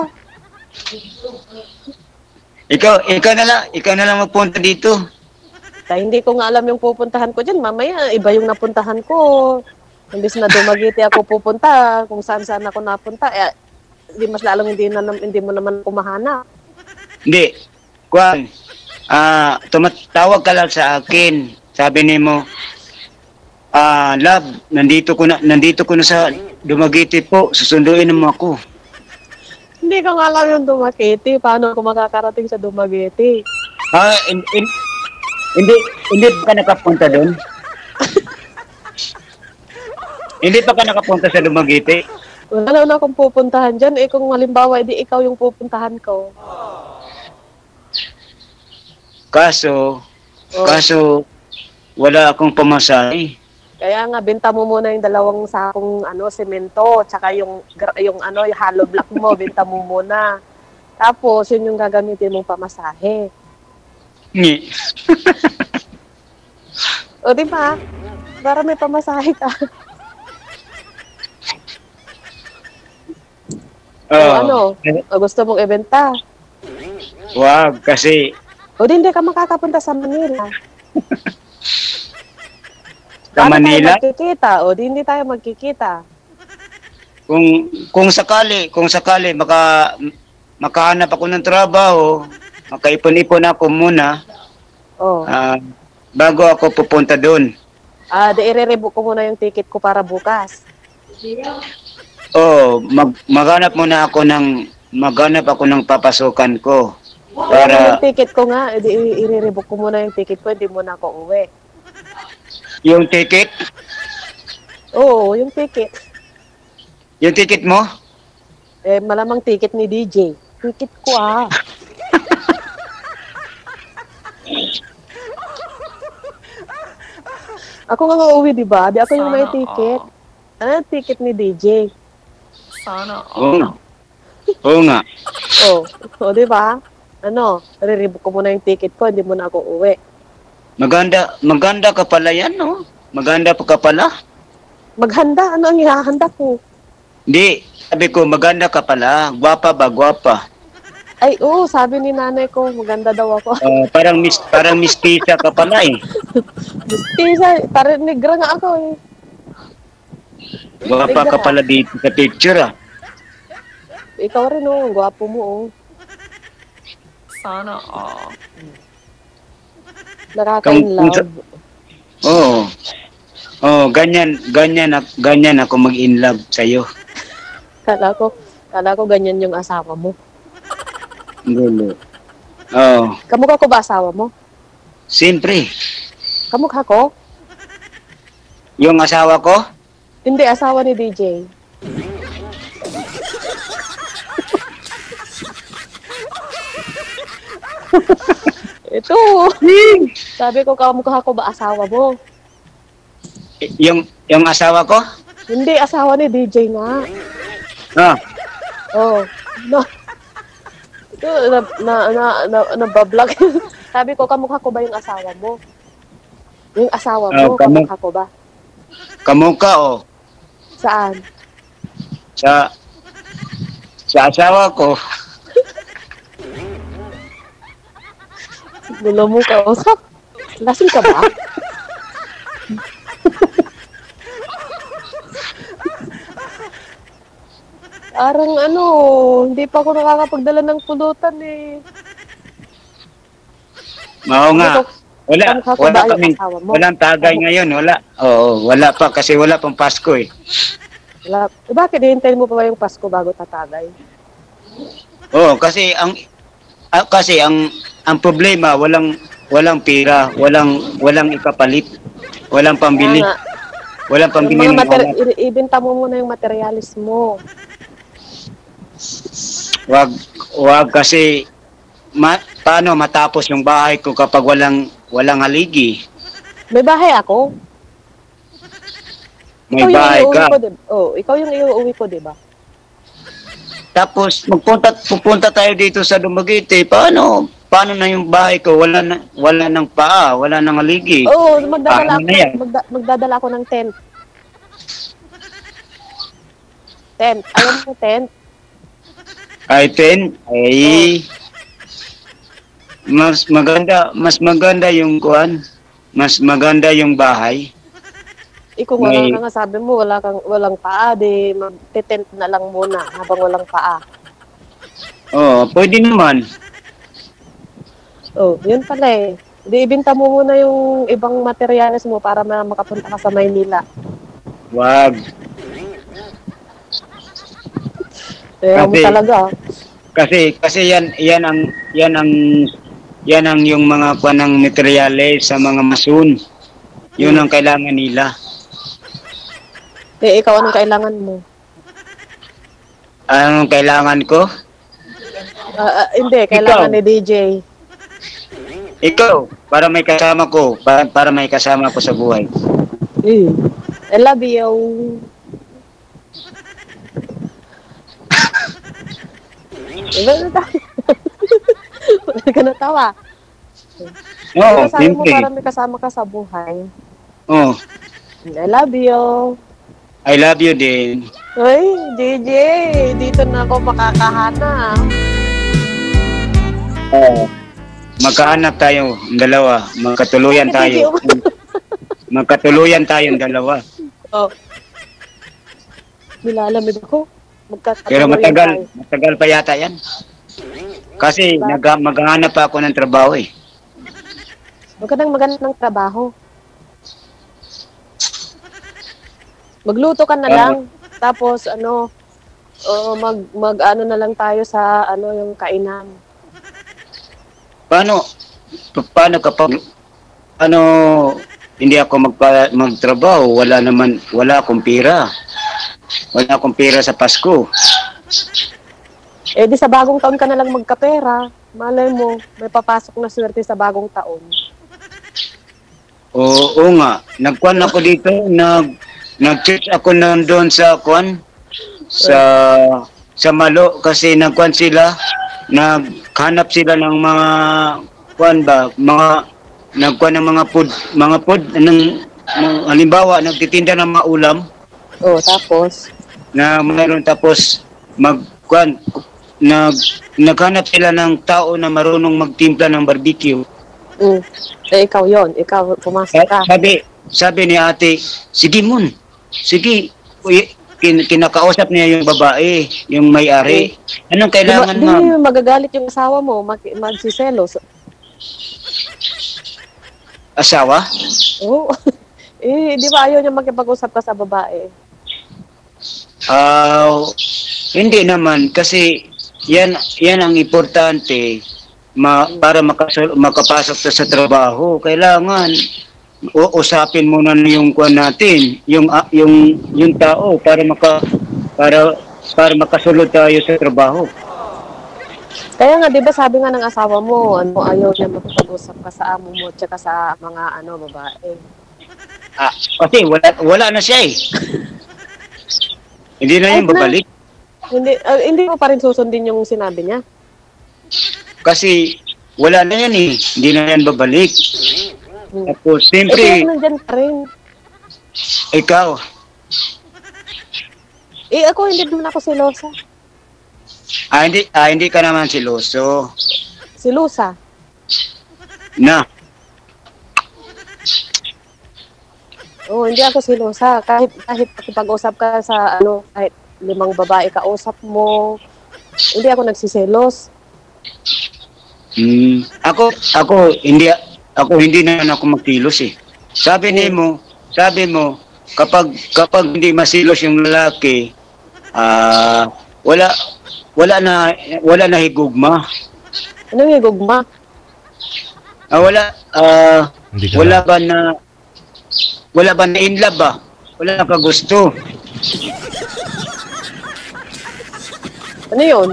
Speaker 2: Ikaw na lang magpunta dito.
Speaker 1: Hindi ko nga alam yung pupuntahan ko dyan. Mamaya, iba yung napuntahan ko. Imbis na Dumaguete ako pupunta, kung saan-saan ako napunta, di mas lalong hindi mo naman kumahanap.
Speaker 2: Hindi. Tumatawag ka lang sa akin. Sabi ni mo, Love, nandito ko na sa Dumaguete po. Susunduin mo ako.
Speaker 1: Hindi ka nga lang yung Dumaguete. Paano ako makakarating sa Dumaguete?
Speaker 2: Hindi pa ka nakapunta doon? Hindi pa ka nakapunta sa Dumaguete?
Speaker 1: Wala na akong pupuntahan dyan. Kung halimbawa, edi ikaw yung pupuntahan ko.
Speaker 2: Kaso, wala akong pamasahe.
Speaker 1: Kaya nga, benta mo muna yung 2 sakong semento, tsaka yung hollow block mo, benta mo muna. Tapos, yun yung gagamitin mong pamasahe.
Speaker 2: Ngi.
Speaker 1: O, di ba? Para may pamasahe ka. Gusto mong ibenta?
Speaker 2: Wag, kasi...
Speaker 1: O, di hindi ka makakapunta sa Manila.
Speaker 2: Sa Manila?
Speaker 1: Tayo magkikita? O, di hindi tayo magkikita.
Speaker 2: Kung sakali makahanap ako ng trabaho, makaipon-ipon ako muna. Bago ako pupunta doon.
Speaker 1: Di i-rebook ko muna yung ticket ko para bukas.
Speaker 2: Maghanap ako ng papasukan ko. Para
Speaker 1: yung ticket ko nga, i-rebook ko muna yung ticket ko, hindi muna ako uwi.
Speaker 2: Yung ticket?
Speaker 1: Oo, yung ticket.
Speaker 2: Yung ticket mo?
Speaker 1: Malamang ticket ni DJ. Ticket ko Ako nga uuwi, di ba? Di ako yung may ticket. Ano yung ticket ni DJ?
Speaker 2: Oo nga.
Speaker 1: Di ba? Re-rebook ko muna yung ticket ko, hindi muna ako uwi.
Speaker 2: Maganda ka pala yan, no? Maganda pa ka pala?
Speaker 1: Maghanda? Ano ang ihahanda ko?
Speaker 2: Hindi, sabi ko, maganda ka pala. Gwapa ba, gwapa?
Speaker 1: Ay, oo, sabi ni nanay ko, maganda daw ako.
Speaker 2: Parang mistisa ka pala eh.
Speaker 1: Mistisa, parang negra nga ako eh.
Speaker 2: Gwapa ka pala dito sa picture
Speaker 1: Ikaw rin ang gwapo mo
Speaker 5: Sana
Speaker 1: Nakaka-inlove.
Speaker 2: Ganyan ako mag-inlove sa'yo.
Speaker 1: Kala ko ganyan yung asawa mo.
Speaker 2: Gulo.
Speaker 1: Kamukha ko ba asawa mo?
Speaker 2: Siyempre.
Speaker 1: Kamukha ko?
Speaker 2: Yung asawa ko?
Speaker 1: Hindi, asawa ni DJ. Ito. Sabi ko, kamukha ko ba asawa mo?
Speaker 2: Yung asawa ko?
Speaker 1: Hindi, asawa ni DJ nga. No. Ito, nabablog. Sabi ko, kamukha ko ba yung asawa mo? Yung asawa mo, kamukha ko ba?
Speaker 2: Kamukha,
Speaker 1: Saan?
Speaker 2: Sa asawa ko.
Speaker 1: Gulo mo ka, usap. Lasing ka ba? Parang hindi pa ako nakakapagdala ng pulutan eh.
Speaker 2: Oo nga. Walang tagay ngayon, wala. Wala pa kasi wala pang Pasko eh.
Speaker 1: Wala. Bakit hihintayin mo pa ba yung Pasko bago tatagay?
Speaker 2: Kasi ang problema walang pera, walang ikapalit, walang pambili. Walang pambili ng
Speaker 1: ibenta mo muna yung materialis mo.
Speaker 2: Wag kasi paano matapos yung bahay ko kapag walang haligi?
Speaker 1: May bahay ako.
Speaker 2: May bahay ka.
Speaker 1: Ikaw yung iuuwi ko, di ba?
Speaker 2: Tapos pupunta tayo dito sa Dumaguete. Paano na yung bahay ko? Wala nang paa, wala nang haligi.
Speaker 1: Magdadala ako ng tent. Ayaw mo tent?
Speaker 2: Ay, tent? Mas maganda yung kuan. Mas maganda yung bahay.
Speaker 1: Kung nga sabi mo, walang paa, di mag-tent na lang muna habang walang paa.
Speaker 2: Pwede naman.
Speaker 1: Yun pala eh. Di ibenta mo muna yung ibang materyales mo para makapunta ka sa Maynila.
Speaker 2: Wag.
Speaker 1: Kaya mo talaga.
Speaker 2: Kasi yan ang yung mga kuanang materyales sa mga mason. Yun ang kailangan nila.
Speaker 1: Ikaw anong kailangan mo?
Speaker 2: Anong kailangan ko?
Speaker 1: Hindi, kailangan ni DJ.
Speaker 2: Ikaw, para may kasama ko, para may kasama ko sa buhay.
Speaker 1: I love you. Wala ka natawa.
Speaker 2: Oo,
Speaker 1: sabi mo para may kasama ka sa buhay.
Speaker 2: Oo.
Speaker 1: I love you.
Speaker 2: I love you din.
Speaker 1: Uy, DJ, dito na ako makakahana.
Speaker 2: Oo. Magkahanap tayo, dalawa. Magkatuluyan tayo. Magkatuluyan tayong dalawa.
Speaker 1: Oh. Nilalamig ako.
Speaker 2: Pero matagal pa yata yan. Kasi maghahanap pa ako ng trabaho eh.
Speaker 1: Huwag ka nang maghanap ng trabaho. Magluto ka na lang. Tapos mag ano na lang tayo sa yung kainan.
Speaker 2: Paano kapag hindi ako magtrabaho, wala akong pera. Wala akong pera sa Pasko.
Speaker 1: Di sa bagong taon ka na lang magkapera. Malay mo, may papasok na swerte sa bagong taon.
Speaker 2: Oo nga. Nagkuhan ako dito, nag-church ako doon sa sa Malo kasi nagkuhan sila, naghanap sila ng mga nagkuhan ng mga food halimbawa nagtitinda ng mga ulam.
Speaker 1: Tapos
Speaker 2: tapos naghanap sila ng tao na marunong magtimpla ng barbecue.
Speaker 1: Ikaw yon, ikaw pumasok ka.
Speaker 2: Sabi ni ate, sige Mon, sige. Kinakausap niya yung babae, yung may-ari. Anong kailangan
Speaker 1: Di magagalit yung asawa mo, magsiselos.
Speaker 2: Asawa?
Speaker 1: Oo. Di ba ayaw niya makipag-usap ka sa babae?
Speaker 2: Hindi naman kasi yan ang importante para makapasok sa trabaho. Kailangan usapin muna yung natin, yung tao para makasulod tayo sa trabaho.
Speaker 1: Kaya nga, di ba sabi nga ng asawa mo, ayaw niya makipag-usap ka sa amo mo tsaka sa mga babae.
Speaker 2: Kasi wala na siya eh. Hindi na yung babalik.
Speaker 1: Hindi mo pa rin susundin yung sinabi niya?
Speaker 2: Kasi wala na yan eh. Hindi na yan babalik. Tapos, siyempre...
Speaker 1: nandyan pa rin.
Speaker 2: Ikaw?
Speaker 1: Ako hindi naman ako silosa.
Speaker 2: Hindi ka naman siloso.
Speaker 1: Silusa?
Speaker 2: Na?
Speaker 1: Hindi ako silosa. Kahit pag-usap ka sa kahit 5 babae kausap mo, hindi ako nagsiselos.
Speaker 2: Ako hindi naman ako magkilos eh. Sabi mo, kapag hindi masilos yung lalaki, wala na higugma.
Speaker 1: Anong higugma?
Speaker 2: Wala ba na in love ba? Wala na kagusto.
Speaker 1: Ano yun?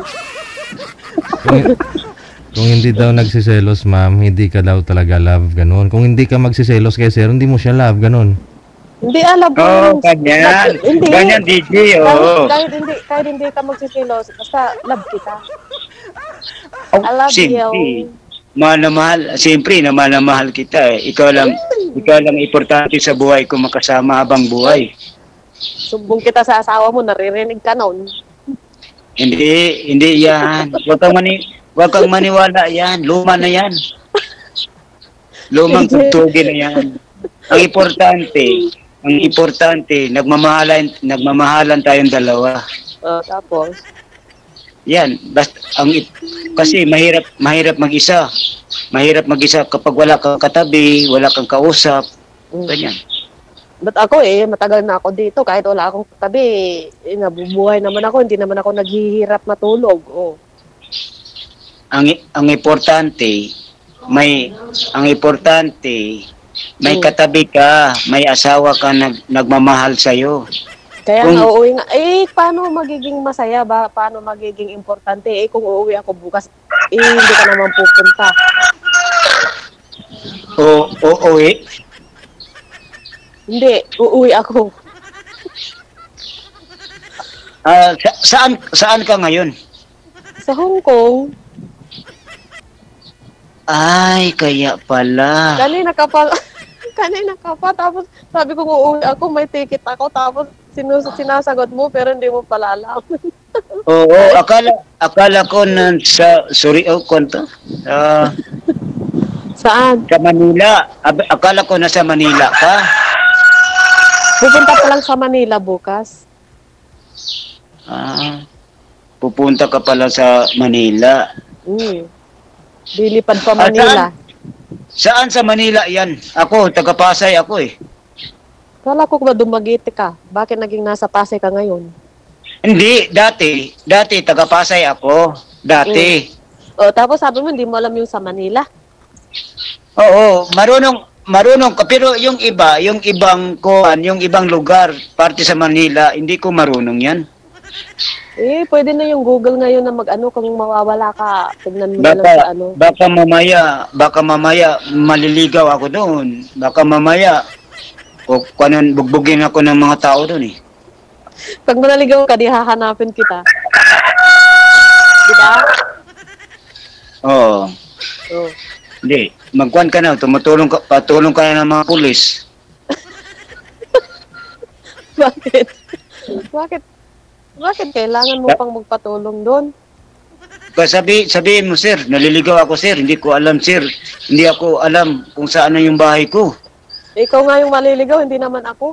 Speaker 3: Kung hindi daw nagsiselos, ma'am, hindi ka daw talaga love, ganun. Kung hindi ka magsiselos kay sir, hindi mo siya love, ganun.
Speaker 1: Hindi, alam mo.
Speaker 2: Ganyan. Ganyan, DJ,
Speaker 1: Kahit hindi ka magsiselos, basta love kita. I love you.
Speaker 2: Mahal na mahal. Siyempre, mahal kita eh. Ikaw lang importante sa buhay ko makasama habang buhay.
Speaker 1: Sumbong kita sa asawa mo, naririnig ka nun.
Speaker 2: Hindi yan. Huwag kang maniwala yan. Luma na yan. Lumang tugtugi na yan. Ang importante, nagmamahalan tayong dalawa.
Speaker 1: Tapos?
Speaker 2: Yan, basta kasi mahirap mag-isa. Mahirap mag-isa kapag wala kang katabi, wala kang kausap. Ganyan.
Speaker 1: But ako matagal na ako dito kahit wala akong katabi, nabubuhay naman ako, hindi naman ako naghihirap matulog. Oh.
Speaker 2: Ang importante, may katabi ka, may asawa ka nagmamahal sa iyo.
Speaker 1: Kaya nga uuwi nga, paano magiging masaya ba? Paano magiging importante? Kung uuwi ako bukas, hindi ka naman pupunta.
Speaker 2: Uuwi?
Speaker 1: Hindi, uuwi ako.
Speaker 2: Saan ka ngayon?
Speaker 1: Sa Hong Kong.
Speaker 2: Ay, kaya pala.
Speaker 1: Kanina ka pa, tapos sabi ko uuwi ako, may ticket ako, tapos sinasagot mo, pero hindi mo pala alam.
Speaker 2: Oo, akala ko kwento?
Speaker 1: Saan?
Speaker 2: Sa Manila. Akala ko nasa Manila ka.
Speaker 1: Pupunta pa lang sa Manila bukas.
Speaker 2: Pupunta ka pala sa Manila.
Speaker 1: Dilipad pa Manila.
Speaker 2: Saan sa Manila yan? Ako, taga-Pasay ako eh.
Speaker 1: Kala ko ba Dumaguete ka? Bakit naging nasa Pasay ka ngayon?
Speaker 2: Hindi, dati taga-Pasay ako. Dati.
Speaker 1: Tapos sabi mo hindi mo alam yung sa Manila?
Speaker 2: Oo, marunong ka, pero yung ibang lugar, parte sa Manila, hindi ko marunong yan.
Speaker 1: Pwede na yung Google ngayon na kung mawawala ka, tignan mo na lang sa ano.
Speaker 2: Baka mamaya maliligaw ako doon. Baka mamaya bugbugin ako ng mga tao doon eh.
Speaker 1: Pag manaligaw ka, di hahanapin kita. Diba?
Speaker 2: Oo. Hindi, magkuhan ka na, patulong ka na ng mga pulis.
Speaker 1: Bakit kailangan mo pang magpatulong doon?
Speaker 2: Sabihin mo, sir, naliligaw ako, sir. Hindi ko alam, sir. Hindi ako alam kung saan na yung bahay ko.
Speaker 1: Ikaw nga yung maliligaw, hindi naman ako.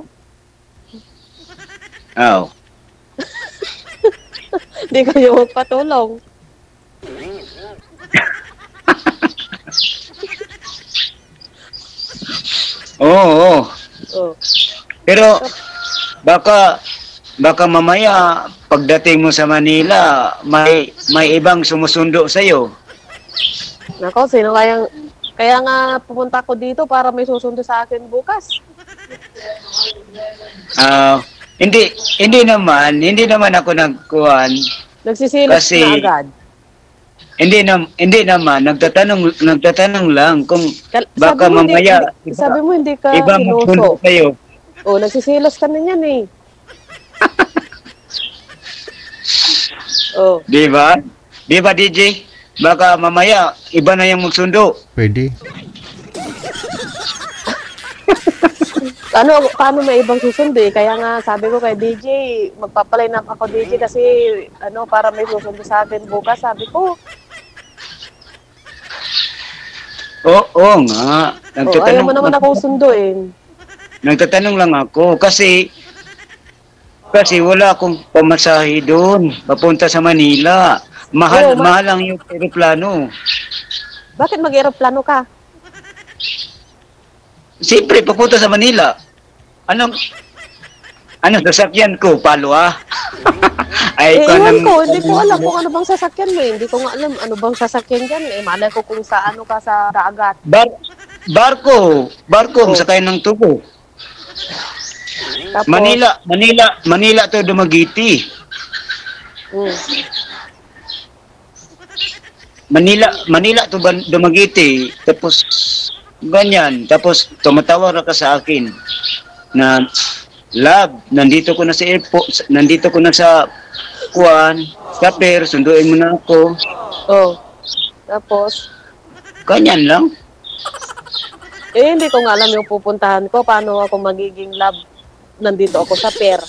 Speaker 1: Hindi kayo magpatulong.
Speaker 2: Oo. Pero baka mamaya pagdating mo sa Manila, may ibang sumusundo sa iyo.
Speaker 1: Nako, kaya nga pumunta ko dito para may susundo sa akin bukas.
Speaker 2: Hindi naman ako nagkuhan.
Speaker 1: Nagsisilos na agad.
Speaker 2: Hindi naman nagtatanong lang kung baka mamaya
Speaker 1: sabi mo hindi ka
Speaker 2: ibang
Speaker 1: siloso.
Speaker 2: Kayo.
Speaker 1: Nagsisilos ka na yan eh.
Speaker 2: Di ba? Di ba, DJ? Baka mamaya iba na yung magsundo.
Speaker 3: Pwede.
Speaker 1: Paano may ibang susundo eh? Kaya nga sabi ko kay DJ, magpapaline up ako DJ kasi para may susundo sa akin bukas. Sabi ko.
Speaker 2: Oo nga.
Speaker 1: Ayaw mo naman ako sunduin.
Speaker 2: Nagtatanong lang ako kasi wala akong pamasahe doon. Papunta sa Manila. Mahal lang yung aeroplano.
Speaker 1: Bakit mag-aeroplano ka?
Speaker 2: Siyempre, papunta sa Manila. Ano sasakyan ko? Palo
Speaker 1: Hindi ko alam kung ano bang sasakyan mo. Hindi ko nga alam ano bang sasakyan dyan. Malay ko kung sa ka sa dagat.
Speaker 2: Barko, sakay ng tubo.
Speaker 1: Tapos,
Speaker 2: Manila to Dumaguete. Manila to Dumaguete. Tapos ganyan. Tapos tumatawag ka sa akin na love, nandito ko na sa airport, nandito ko na sa sa pier, sunduin mo na ako.
Speaker 1: Tapos
Speaker 2: ganyan lang.
Speaker 1: Hindi ko nga alam yung pupuntahan ko. Paano ako magiging love? Nandito ako sa pier.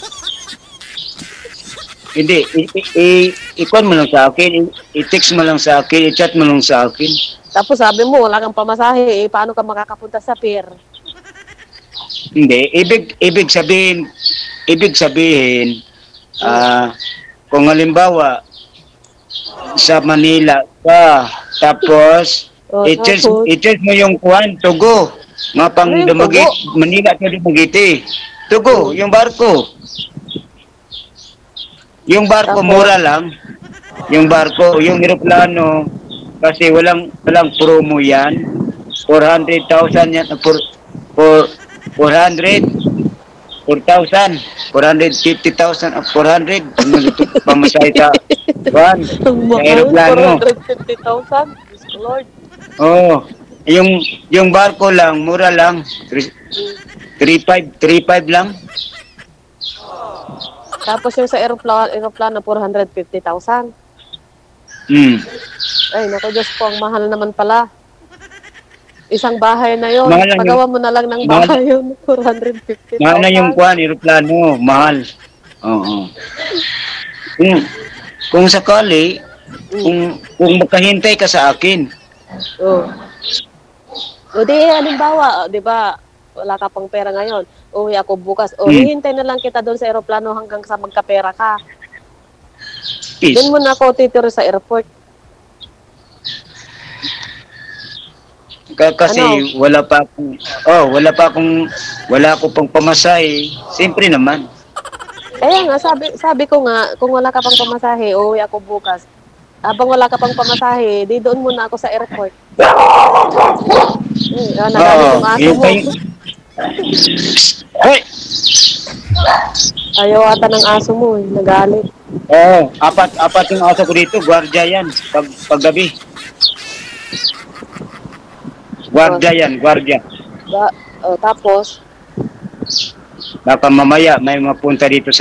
Speaker 2: Hindi, i-call mo lang sa akin, i-text mo lang sa akin, i-chat mo lang sa akin.
Speaker 1: Tapos sabi mo, wala kang pamasahe, paano ka makakapunta sa pier?
Speaker 2: Hindi, ibig sabihin, kung halimbawa, sa Manila ka. Tapos,
Speaker 1: Tapos,
Speaker 2: i-charge mo yung kuhan, tugo. Mga pang
Speaker 1: Ano yung
Speaker 2: Dumaguete,
Speaker 1: tugo?
Speaker 2: Manila to Dumaguete. Tugo, yung barko. Yung barko,
Speaker 1: Tapos?
Speaker 2: mura lang. Yung barko, yung eroplano, kasi walang promo yan. 400,000 yan, for 400, 4,000, 450,000, 400, pamasahe sa kuhan,
Speaker 1: ang
Speaker 2: sa
Speaker 1: mahal,
Speaker 2: eroplano.
Speaker 1: 450,000. Diyos ko, Lord.
Speaker 2: Oo. Yung barko lang, mura lang. 3.5 lang.
Speaker 1: Tapos yung sa aeroplano 450,000.
Speaker 2: Hmm.
Speaker 1: Ay, naku Diyos ko, ang mahal naman pala. Isang bahay na yon.
Speaker 2: Mahal lang
Speaker 1: Pagawa mo na lang ng bahay yun, 450,000.
Speaker 2: Mahal na yung kuhan, eroplano, mahal. Oo. Kung sakali, kung makahintay ka sa akin.
Speaker 1: Oh. O di, halimbawa, di ba, wala ka pang pera ngayon. Uwi ako bukas. O, hihintay na lang kita doon sa aeroplano hanggang sa magkapera ka.
Speaker 2: Peace.
Speaker 1: Doon mo na ako titiro sa airport.
Speaker 2: Kasi
Speaker 1: Ano?
Speaker 2: wala ko pang pamasahe. Siyempre naman.
Speaker 1: Kaya nga, sabi ko nga, kung wala ka pang pamasahe, uwi ako bukas. Habang wala ka pang pamasahe, di doon muna ako sa airport. Nagalit yung aso mo.
Speaker 2: Hey!
Speaker 1: Ayaw ata ng aso mo, nagalit.
Speaker 2: Apat yung aso ko dito, gwardiya yan, paggabi. Gwardiya yan, gwardiya.
Speaker 1: Tapos,
Speaker 2: Baka mamaya may magpunta dito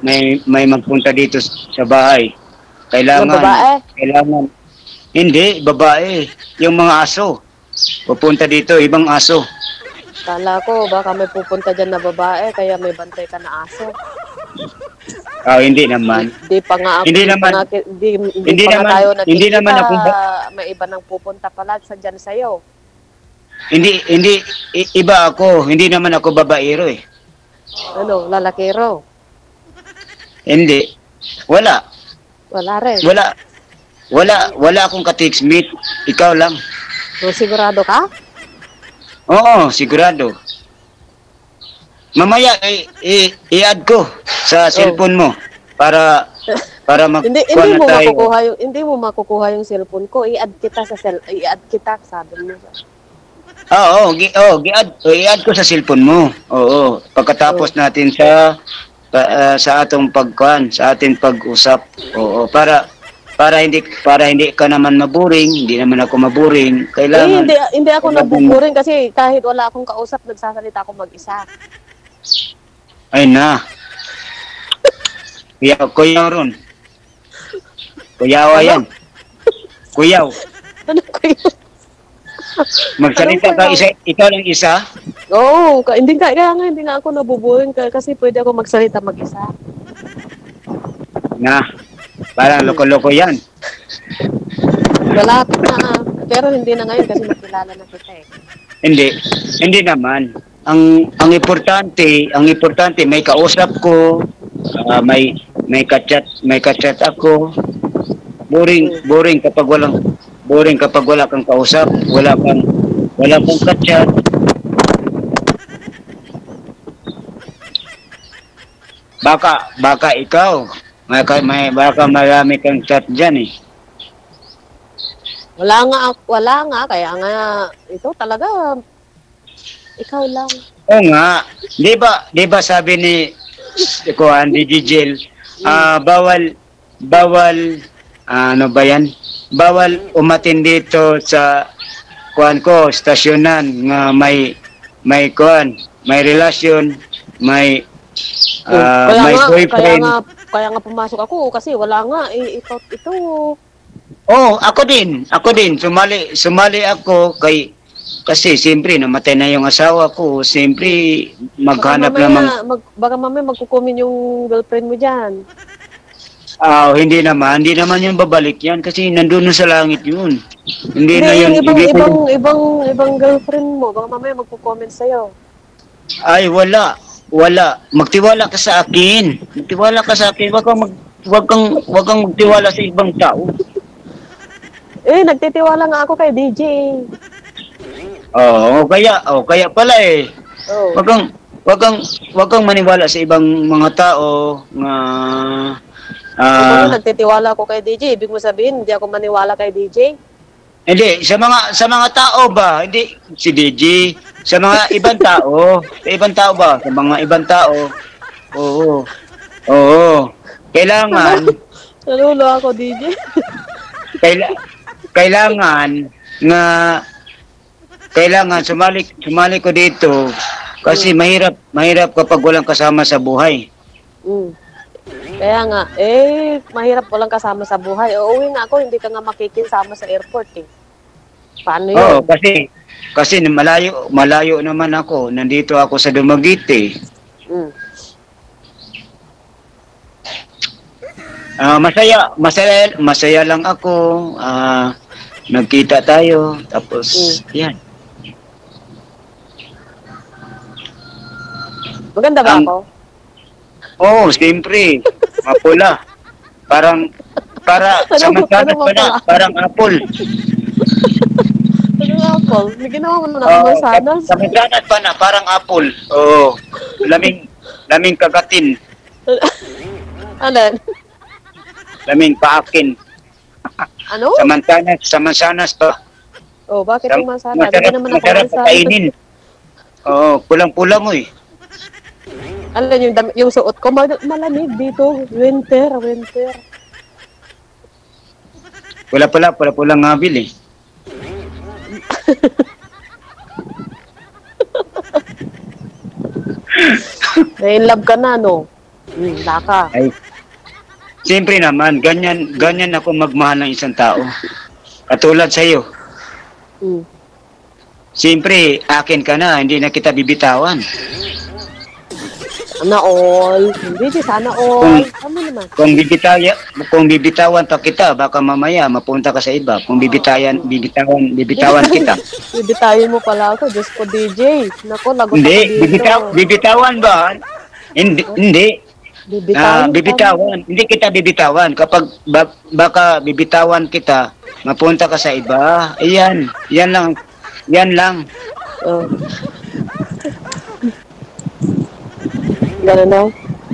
Speaker 2: sa bahay.
Speaker 1: yung babae,
Speaker 2: Kailangan. Hindi, babae. Yung mga aso. Pupunta dito, ibang aso.
Speaker 1: kala ko, baka may pupunta dyan na babae, kaya may bantay ka na aso.
Speaker 2: Hindi naman.
Speaker 1: Di pa nga ako,
Speaker 2: Hindi naman.
Speaker 1: hindi pa nga tayo nakikita,
Speaker 2: Hindi naman ako
Speaker 1: may iba nang pupunta pala sa dyan sa'yo.
Speaker 2: Iba ako. Hindi naman ako babaero eh.
Speaker 1: Ano, lalakiro?
Speaker 2: Hindi. Wala.
Speaker 1: Wala rin.
Speaker 2: Wala akong ka-text-mate. Ikaw lang.
Speaker 1: So, sigurado ka?
Speaker 2: Oo, sigurado. Mamaya i-add ko sa cellphone mo para
Speaker 1: Hindi
Speaker 2: magkuha
Speaker 1: mo
Speaker 2: na tayo.
Speaker 1: makukuha yung cellphone ko. I-add kita, sabi mo.
Speaker 2: I-add ko sa cellphone mo. Oo, pagkatapos natin sa atong sa ating pag-usap. Oo, para hindi ka naman maboring, hindi naman ako maboring. Kailangan
Speaker 1: Hindi ako nabuburing kasi kahit wala akong kausap, nagsasalita ako mag-isa.
Speaker 2: Ay na. Kuya Ron. Kuyawa yan. Kuyaw.
Speaker 1: Ano ko yun?
Speaker 2: Magsalita ka ikaw lang isa?
Speaker 1: Oo, hindi nga ako nabuburing kasi pwede ako magsalita mag-isa.
Speaker 2: Na. Parang loko-loko yan.
Speaker 1: Malapit na. Pero hindi na ngayon kasi nakilala na kita eh.
Speaker 2: Hindi naman. Ang importante may kausap ko, may ka-chat ako. Boring kapag wala kang kausap, wala kang ka-chat. Baka ikaw, baka marami kang chat diyan eh.
Speaker 1: Wala nga, kaya nga ito talaga ikaw lang.
Speaker 2: Oo nga. 'Di ba sabi ni Jel, bawal ano ba yan? Bawal umatin dito sa stasyonan nga may relasyon, may boyfriend.
Speaker 1: Kaya nga pumasok ako kasi wala nga ito.
Speaker 2: Ako din. Sumali ako kasi siyempre namatay na yung asawa ko. Siyempre maghanap naman.
Speaker 1: Baka mamaya magkukumin yung girlfriend mo diyan.
Speaker 2: Hindi naman yung babalik yan kasi nandun na sa langit yun. Hindi na yun.
Speaker 1: Ibang girlfriend mo, baka mamaya magko-comment sa'yo.
Speaker 2: Ay, wala. Magtiwala ka sa akin. Wag kang magtiwala sa ibang tao.
Speaker 1: Nagtitiwala nga ako kay DJ.
Speaker 2: Kaya pala eh.
Speaker 1: Oh.
Speaker 2: Wag kang maniwala sa ibang mga tao nga
Speaker 1: nagtitiwala ako kay DJ. Ibig mo sabihin, hindi ako maniwala kay DJ?
Speaker 2: hindi sa mga tao ba? Hindi si DJ, sa mga ibang tao. Sa ibang tao ba? Sa mga ibang tao. Oo. Kailangan
Speaker 1: Nalulo ako, DJ.
Speaker 2: kailangan sumali ko dito kasi mahirap kapag walang kasama sa buhay.
Speaker 1: Kaya nga, mahirap walang kasama sa buhay. Uuwi nga ako, hindi ka nga makikinsama sa airport eh. Paano yun?
Speaker 2: Kasi malayo naman ako. Nandito ako sa Dumaguete. Masaya lang ako. Nagkita tayo. Tapos, yan.
Speaker 1: Maganda ba ako?
Speaker 2: Siyempre. Mapula. Para sa mansanas pa na. Parang apple.
Speaker 1: Anong apple? May ginawa mo na ako mansanas?
Speaker 2: Sa mansanas pa na. Parang apple. Laming kagatin.
Speaker 1: Alan?
Speaker 2: Laming paakin.
Speaker 1: Ano?
Speaker 2: Sa mansanas pa.
Speaker 1: Bakit yung mansanas? Hindi naman ako
Speaker 2: masarap
Speaker 1: mansanas.
Speaker 2: kainin. Pulang-pula mo eh.
Speaker 1: Alam yung suot ko, malamig dito. Winter.
Speaker 2: Pula-pula nga bil eh.
Speaker 1: Na-inlove ka na, no? Laka.
Speaker 2: Ay, siyempre naman, ganyan ako magmahal ng isang tao. Katulad sa iyo. Siyempre, akin ka na, hindi na kita bibitawan.
Speaker 1: Sana all. Hindi, sana all. Ano naman?
Speaker 2: Kung bibitawan pa kita, baka mamaya mapunta ka sa iba. Kung bibitawan kita.
Speaker 1: Bibitayin mo pala ako, Diyos ko, DJ. Naku, lagot
Speaker 2: Hindi,
Speaker 1: ako dito.
Speaker 2: bibitawan ba? Hindi. Bibitawan. Hindi kita bibitawan. Kapag baka bibitawan kita, mapunta ka sa iba. Ayan. Yan lang.
Speaker 1: Gano'n na?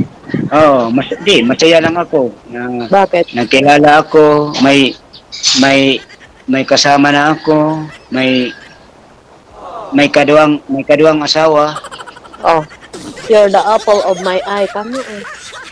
Speaker 2: Masaya lang ako.
Speaker 1: Bakit?
Speaker 2: Nagkilala ako, may kasama na ako, may kaduwang asawa.
Speaker 1: You're the apple of my eye. Tama eh.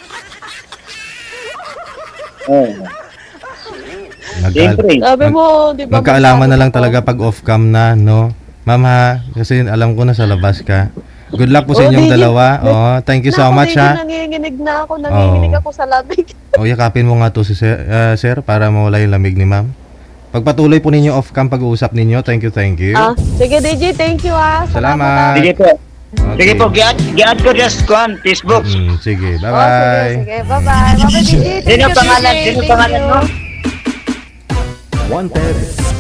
Speaker 2: Siyempre.
Speaker 1: Sabi mo, di ba?
Speaker 3: Magkaalaman na lang talaga pag off-cam na, no? Ma'am ha, kasi alam ko na sa labas ka. Good luck po sa inyong dalawa. Thank you so much ha.
Speaker 1: Nanginginig na ako. Nanginginig ako sa lamig.
Speaker 3: Yakapin mo nga to si sir para mawala yung lamig ni ma'am. Pagpatuloy po ninyo off-cam pag-uusap ninyo. Thank you.
Speaker 1: Sige DJ, thank you
Speaker 3: Salamat.
Speaker 2: Sige po. Sige po, gi-add ko just on Facebook.
Speaker 3: Sige, bye-bye.
Speaker 1: Sige, bye-bye. Bye-bye DJ.
Speaker 2: Sino pangalan mo?
Speaker 5: Wanted